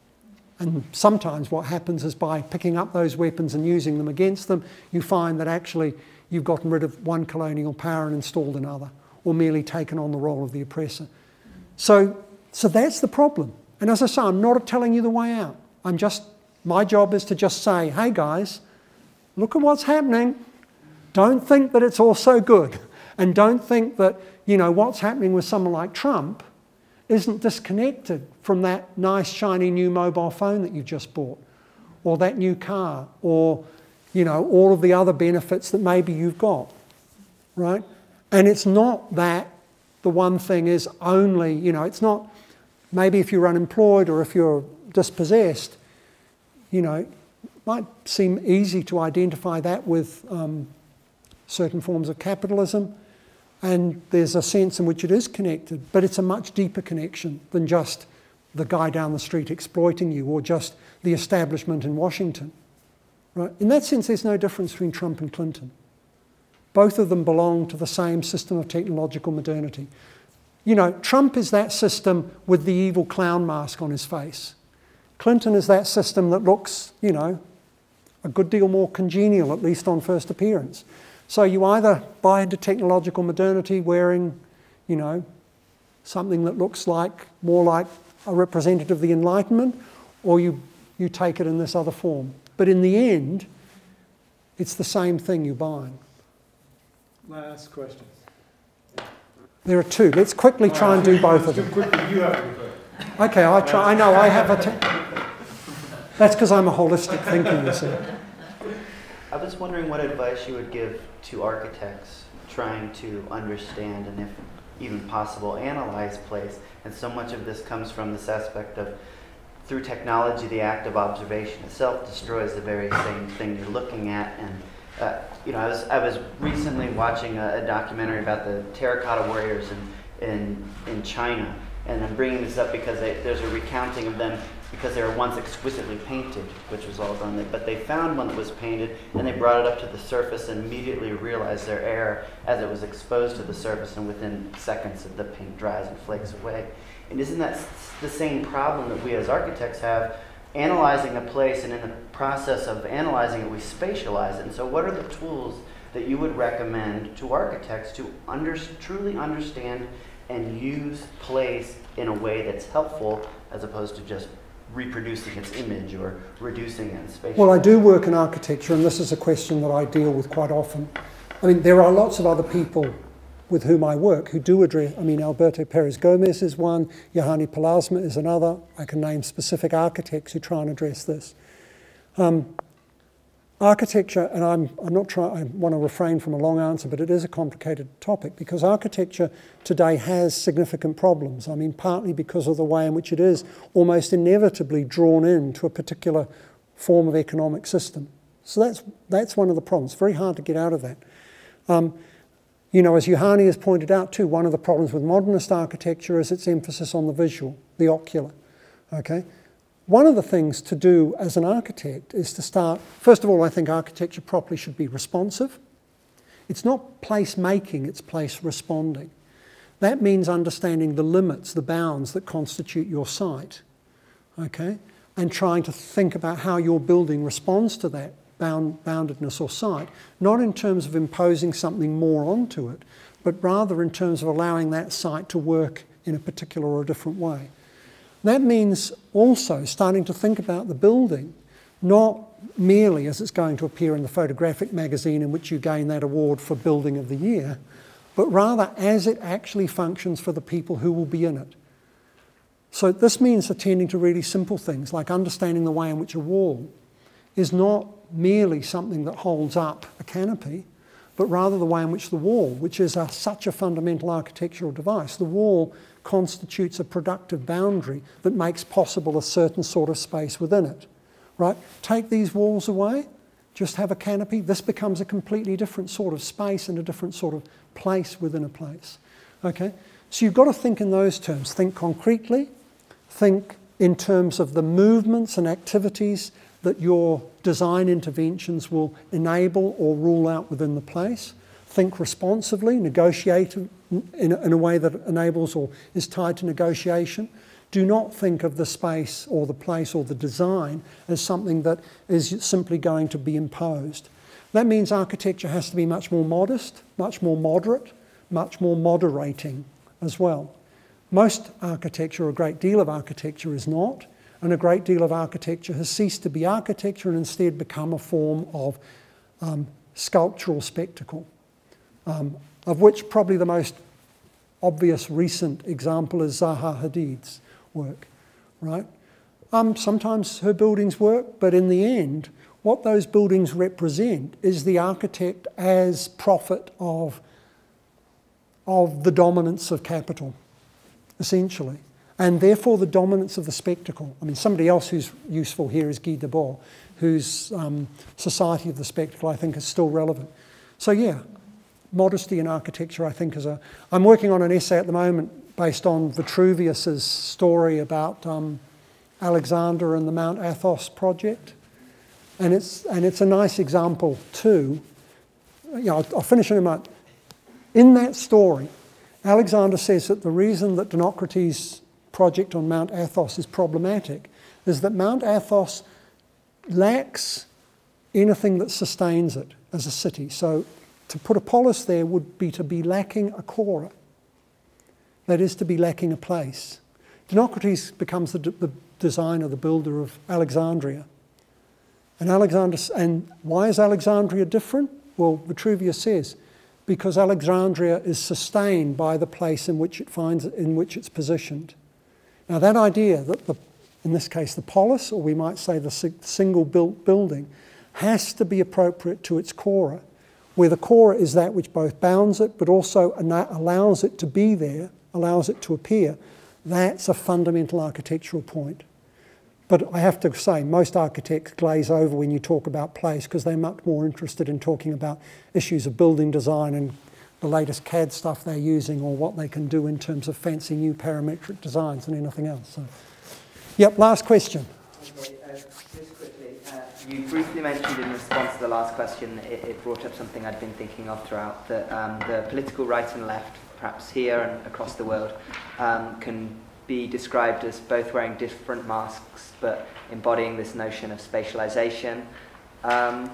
And sometimes what happens is by picking up those weapons and using them against them, you find that actually you've gotten rid of one colonial power and installed another, or merely taken on the role of the oppressor. So, so that's the problem. And as I say, I'm not telling you the way out. I'm just, my job is to just say, hey guys, look at what's happening. Don't think that it's all so good. And don't think that, you know, what's happening with someone like Trump isn't disconnected from that nice, shiny new mobile phone that you just bought, or that new car, or, you know, all of the other benefits that maybe you've got, right? And it's not that the one thing is only, you know, it's not, maybe if you're unemployed or if you're dispossessed, you know, it might seem easy to identify that with um, certain forms of capitalism, and there's a sense in which it is connected, but it's a much deeper connection than just the guy down the street exploiting you, or just the establishment in Washington. Right? In that sense, there's no difference between Trump and Clinton. Both of them belong to the same system of technological modernity. You know, Trump is that system with the evil clown mask on his face. Clinton is that system that looks, you know, a good deal more congenial, at least on first appearance. So you either buy into technological modernity wearing, you know, something that looks like, more like a representative of the Enlightenment, or you, you take it in this other form. But in the end, it's the same thing you're buying. Last question. There are two. Let's quickly try and do both of them. Quickly, you have to be quick. Okay, I try. I know I have a. T That's because I'm a holistic thinker, you see. I was wondering what advice you would give to architects trying to understand and, if even possible, analyze place. And so much of this comes from this aspect of, through technology, the act of observation itself destroys the very same thing you're looking at, and Uh, you know, I was I was recently watching a, a documentary about the terracotta warriors in in in China, and I'm bringing this up because they, there's a recounting of them because they were once exquisitely painted, which was all done. But they found one that was painted, and they brought it up to the surface and immediately realized their error as it was exposed to the surface, and within seconds the paint dries and flakes away. And isn't that the same problem that we as architects have? Analyzing a place, and in the process of analyzing it, we spatialize it. And so what are the tools that you would recommend to architects to under, truly understand and use place in a way that's helpful, as opposed to just reproducing its image or reducing it in space? Well, I do work in architecture, and this is a question that I deal with quite often. I mean, there are lots of other people with whom I work who do address, I mean, Alberto Perez Gomez is one, Johanni Palasma is another. I can name specific architects who try and address this. Um, architecture, and I'm, I'm not trying, I want to refrain from a long answer, but it is a complicated topic because architecture today has significant problems. I mean, partly because of the way in which it is almost inevitably drawn into a particular form of economic system. So that's, that's one of the problems. It's very hard to get out of that. Um, You know, as Johanni has pointed out too, one of the problems with modernist architecture is its emphasis on the visual, the ocular, okay? One of the things to do as an architect is to start, first of all, I think architecture properly should be responsive. It's not place making, it's place responding. That means understanding the limits, the bounds that constitute your site, okay? And trying to think about how your building responds to that Bound, boundedness or site, not in terms of imposing something more onto it, but rather in terms of allowing that site to work in a particular or a different way. That means also starting to think about the building, not merely as it's going to appear in the photographic magazine in which you gain that award for Building of the Year, but rather as it actually functions for the people who will be in it. So this means attending to really simple things like understanding the way in which a wall is not merely something that holds up a canopy, but rather the way in which the wall, which is a, such a fundamental architectural device, the wall constitutes a productive boundary that makes possible a certain sort of space within it, right? Take these walls away, just have a canopy, this becomes a completely different sort of space and a different sort of place within a place, okay? So you've got to think in those terms. Think concretely, think in terms of the movements and activities that your design interventions will enable or rule out within the place. Think responsively, negotiate in a, in a way that enables or is tied to negotiation. Do not think of the space or the place or the design as something that is simply going to be imposed. That means architecture has to be much more modest, much more moderate, much more moderating as well. Most architecture, or a great deal of architecture, is not. And a great deal of architecture has ceased to be architecture and instead become a form of um, sculptural spectacle, um, of which probably the most obvious recent example is Zaha Hadid's work, right? Um, sometimes her buildings work, but in the end, what those buildings represent is the architect as prophet of, of the dominance of capital, essentially. And therefore the dominance of the spectacle. I mean, somebody else who's useful here is Guy Debord, whose um, Society of the Spectacle I think is still relevant. So yeah, modesty in architecture I think is a... I'm working on an essay at the moment based on Vitruvius's story about um, Alexander and the Mount Athos project. And it's, and it's a nice example too. You know, I'll, I'll finish in a moment. In that story, Alexander says that the reason that Dinocrates' project on Mount Athos is problematic is that Mount Athos lacks anything that sustains it as a city. So to put a polis there would be to be lacking a chora. That is to be lacking a place. Dinocrates becomes the, the designer, the builder of Alexandria. And, Alexander, and why is Alexandria different? Well, Vitruvius says, because Alexandria is sustained by the place in which it finds it, in which it's positioned. Now that idea that, the, in this case, the polis, or we might say the single built building, has to be appropriate to its chora, where the chora is that which both bounds it, but also allows it to be there, allows it to appear, that's a fundamental architectural point. But I have to say, most architects glaze over when you talk about place because they're much more interested in talking about issues of building design and the latest C A D stuff they're using or what they can do in terms of fancy new parametric designs than anything else. So, yep, last question. Okay, uh, just quickly, uh, you briefly mentioned in response to the last question, it, it brought up something I'd been thinking of throughout, that um, the political right and left, perhaps here and across the world, um, can be described as both wearing different masks but embodying this notion of spatialization. Um,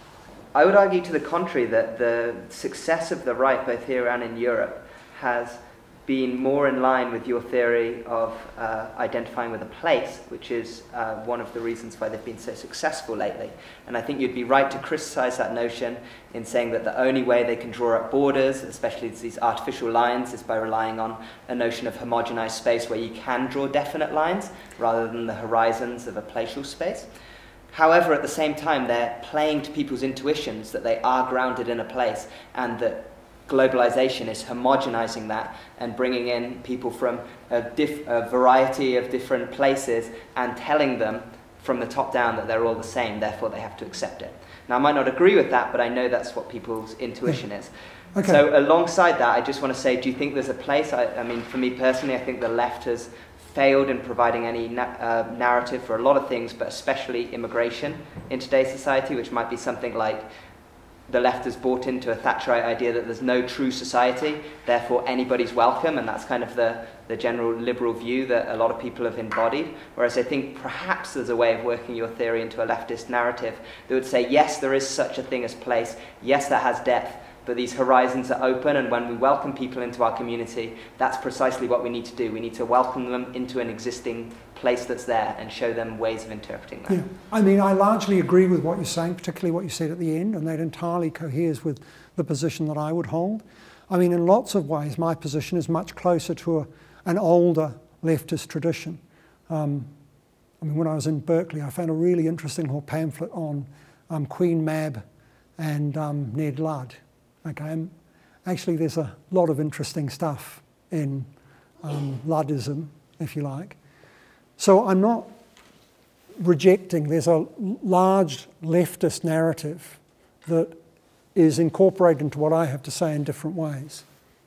I would argue to the contrary that the success of the right, both here and in Europe, has been more in line with your theory of uh, identifying with a place, which is uh, one of the reasons why they've been so successful lately. And I think you'd be right to criticize that notion in saying that the only way they can draw up borders, especially these artificial lines, is by relying on a notion of homogenized space where you can draw definite lines rather than the horizons of a placial space. However, at the same time, they're playing to people's intuitions that they are grounded in a place and that globalization is homogenizing that and bringing in people from a, diff a variety of different places and telling them from the top down that they're all the same, therefore they have to accept it. Now, I might not agree with that, but I know that's what people's intuition is. Okay. So alongside that, I just want to say, do you think there's a place? I, I mean, for me personally, I think the left has failed in providing any na uh, narrative for a lot of things, but especially immigration in today's society, which might be something like the left has bought into a Thatcherite idea that there's no true society, therefore anybody's welcome, and that's kind of the, the general liberal view that a lot of people have embodied. Whereas I think perhaps there's a way of working your theory into a leftist narrative that would say, yes, there is such a thing as place, yes, that has depth, but these horizons are open, and when we welcome people into our community, that's precisely what we need to do. We need to welcome them into an existing place that's there and show them ways of interpreting that. Yeah. I mean, I largely agree with what you're saying, particularly what you said at the end, and that entirely coheres with the position that I would hold. I mean, in lots of ways, my position is much closer to a, an older leftist tradition. Um, I mean, when I was in Berkeley, I found a really interesting little pamphlet on um, Queen Mab and um, Ned Ludd. Okay, and actually there's a lot of interesting stuff in um, Luddism, if you like. So I'm not rejecting, there's a large leftist narrative that is incorporated into what I have to say in different ways.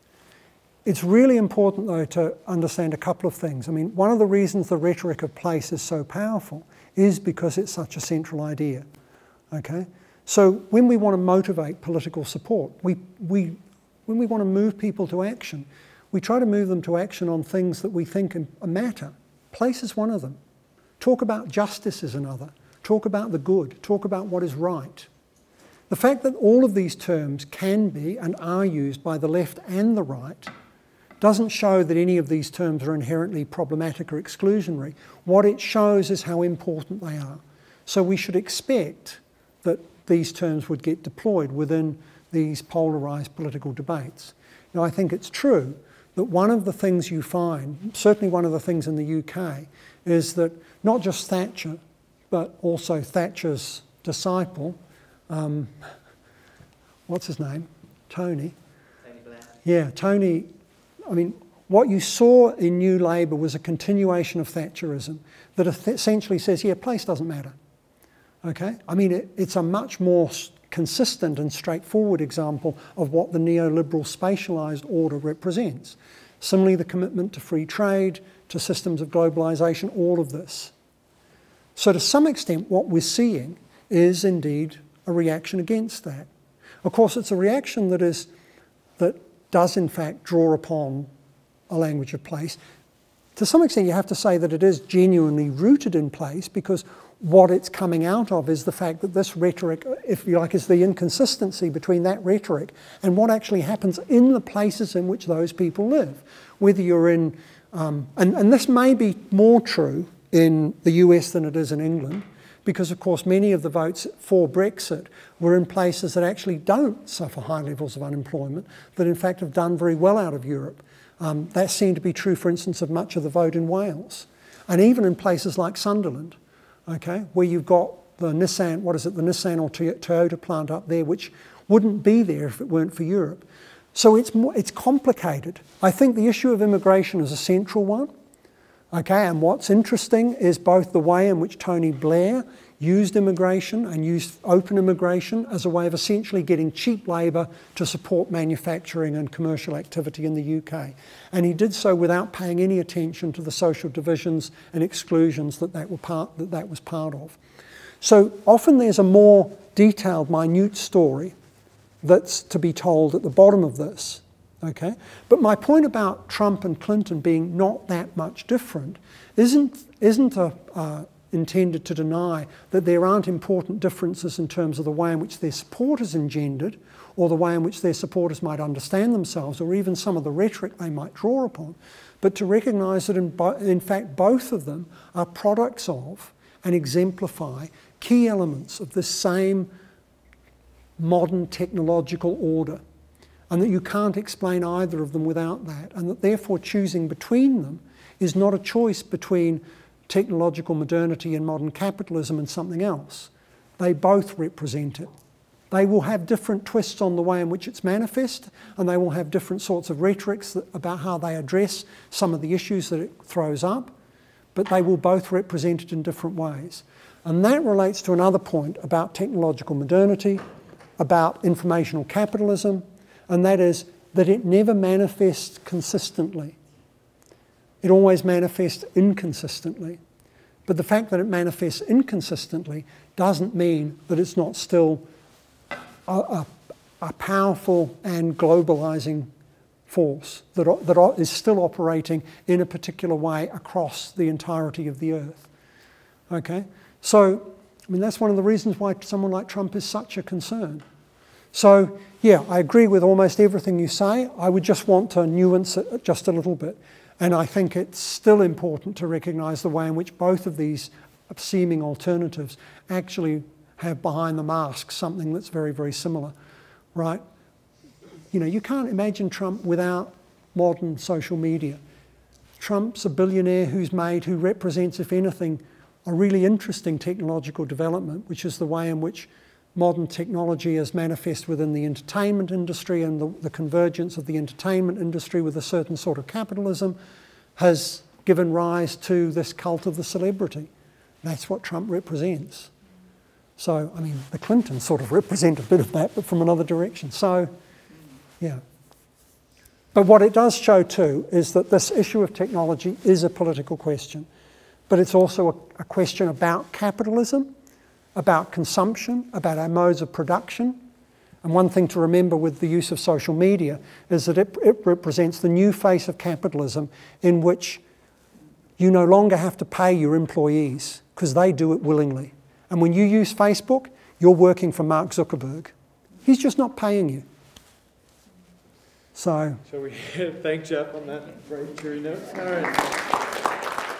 It's really important, though, to understand a couple of things. I mean, one of the reasons the rhetoric of place is so powerful is because it's such a central idea, okay? So when we want to motivate political support, we, we, when we want to move people to action, we try to move them to action on things that we think matter. Place is one of them. Talk about justice is another. Talk about the good. Talk about what is right. The fact that all of these terms can be and are used by the left and the right doesn't show that any of these terms are inherently problematic or exclusionary. What it shows is how important they are. So we should expect that these terms would get deployed within these polarised political debates. Now, I think it's true that one of the things you find, certainly one of the things in the U K, is that not just Thatcher, but also Thatcher's disciple, um, what's his name? Tony. Tony Blair. Yeah, Tony, I mean, what you saw in New Labour was a continuation of Thatcherism that essentially says, yeah, place doesn't matter. Okay? I mean, it, it's a much more consistent and straightforward example of what the neoliberal spatialised order represents. Similarly, the commitment to free trade, to systems of globalisation, all of this. So to some extent, what we're seeing is indeed a reaction against that. Of course, it's a reaction that is, that does in fact draw upon a language of place. To some extent, you have to say that it is genuinely rooted in place, because what it's coming out of is the fact that this rhetoric, if you like, is the inconsistency between that rhetoric and what actually happens in the places in which those people live. Whether you're in, um, and, and this may be more true in the U S than it is in England, because of course many of the votes for Brexit were in places that actually don't suffer high levels of unemployment, that in fact have done very well out of Europe. Um, that seemed to be true, for instance, of much of the vote in Wales. And even in places like Sunderland, okay, where you've got the Nissan, what is it, the Nissan or Toyota plant up there, which wouldn't be there if it weren't for Europe. So it's, more, it's complicated. I think the issue of immigration is a central one. Okay, and what's interesting is both the way in which Tony Blair used immigration and used open immigration as a way of essentially getting cheap labour to support manufacturing and commercial activity in the U K. And he did so without paying any attention to the social divisions and exclusions that that, were part, that, that was part of. So often there's a more detailed, minute story that's to be told at the bottom of this. Okay? But my point about Trump and Clinton being not that much different isn't, isn't a, uh, intended to deny that there aren't important differences in terms of the way in which their support is engendered, or the way in which their supporters might understand themselves, or even some of the rhetoric they might draw upon, but to recognise that in, in fact both of them are products of and exemplify key elements of this same modern technological order, and that you can't explain either of them without that, and that therefore choosing between them is not a choice between technological modernity and modern capitalism and something else. They both represent it. They will have different twists on the way in which it's manifest, and they will have different sorts of rhetorics that, about how they address some of the issues that it throws up, but they will both represent it in different ways. And that relates to another point about technological modernity, about informational capitalism, and that is that it never manifests consistently. It always manifests inconsistently. But the fact that it manifests inconsistently doesn't mean that it's not still a, a, a powerful and globalizing force that, that is still operating in a particular way across the entirety of the earth. Okay? So, I mean, that's one of the reasons why someone like Trump is such a concern. So, yeah, I agree with almost everything you say. I would just want to nuance it just a little bit. And I think it's still important to recognise the way in which both of these seeming alternatives actually have behind the mask something that's very, very similar, right? You know, you can't imagine Trump without modern social media. Trump's a billionaire who's made, who represents, if anything, a really interesting technological development, which is the way in which modern technology is manifest within the entertainment industry, and the, the convergence of the entertainment industry with a certain sort of capitalism has given rise to this cult of the celebrity. That's what Trump represents. So, I mean, the Clintons sort of represent a bit of that, but from another direction. So, yeah. But what it does show too is that this issue of technology is a political question, but it's also a, a question about capitalism, about consumption, about our modes of production. And one thing to remember with the use of social media is that it, it represents the new face of capitalism, in which you no longer have to pay your employees because they do it willingly. And when you use Facebook, you're working for Mark Zuckerberg. He's just not paying you. So. Shall we thank Jeff on that very cheery note? All right.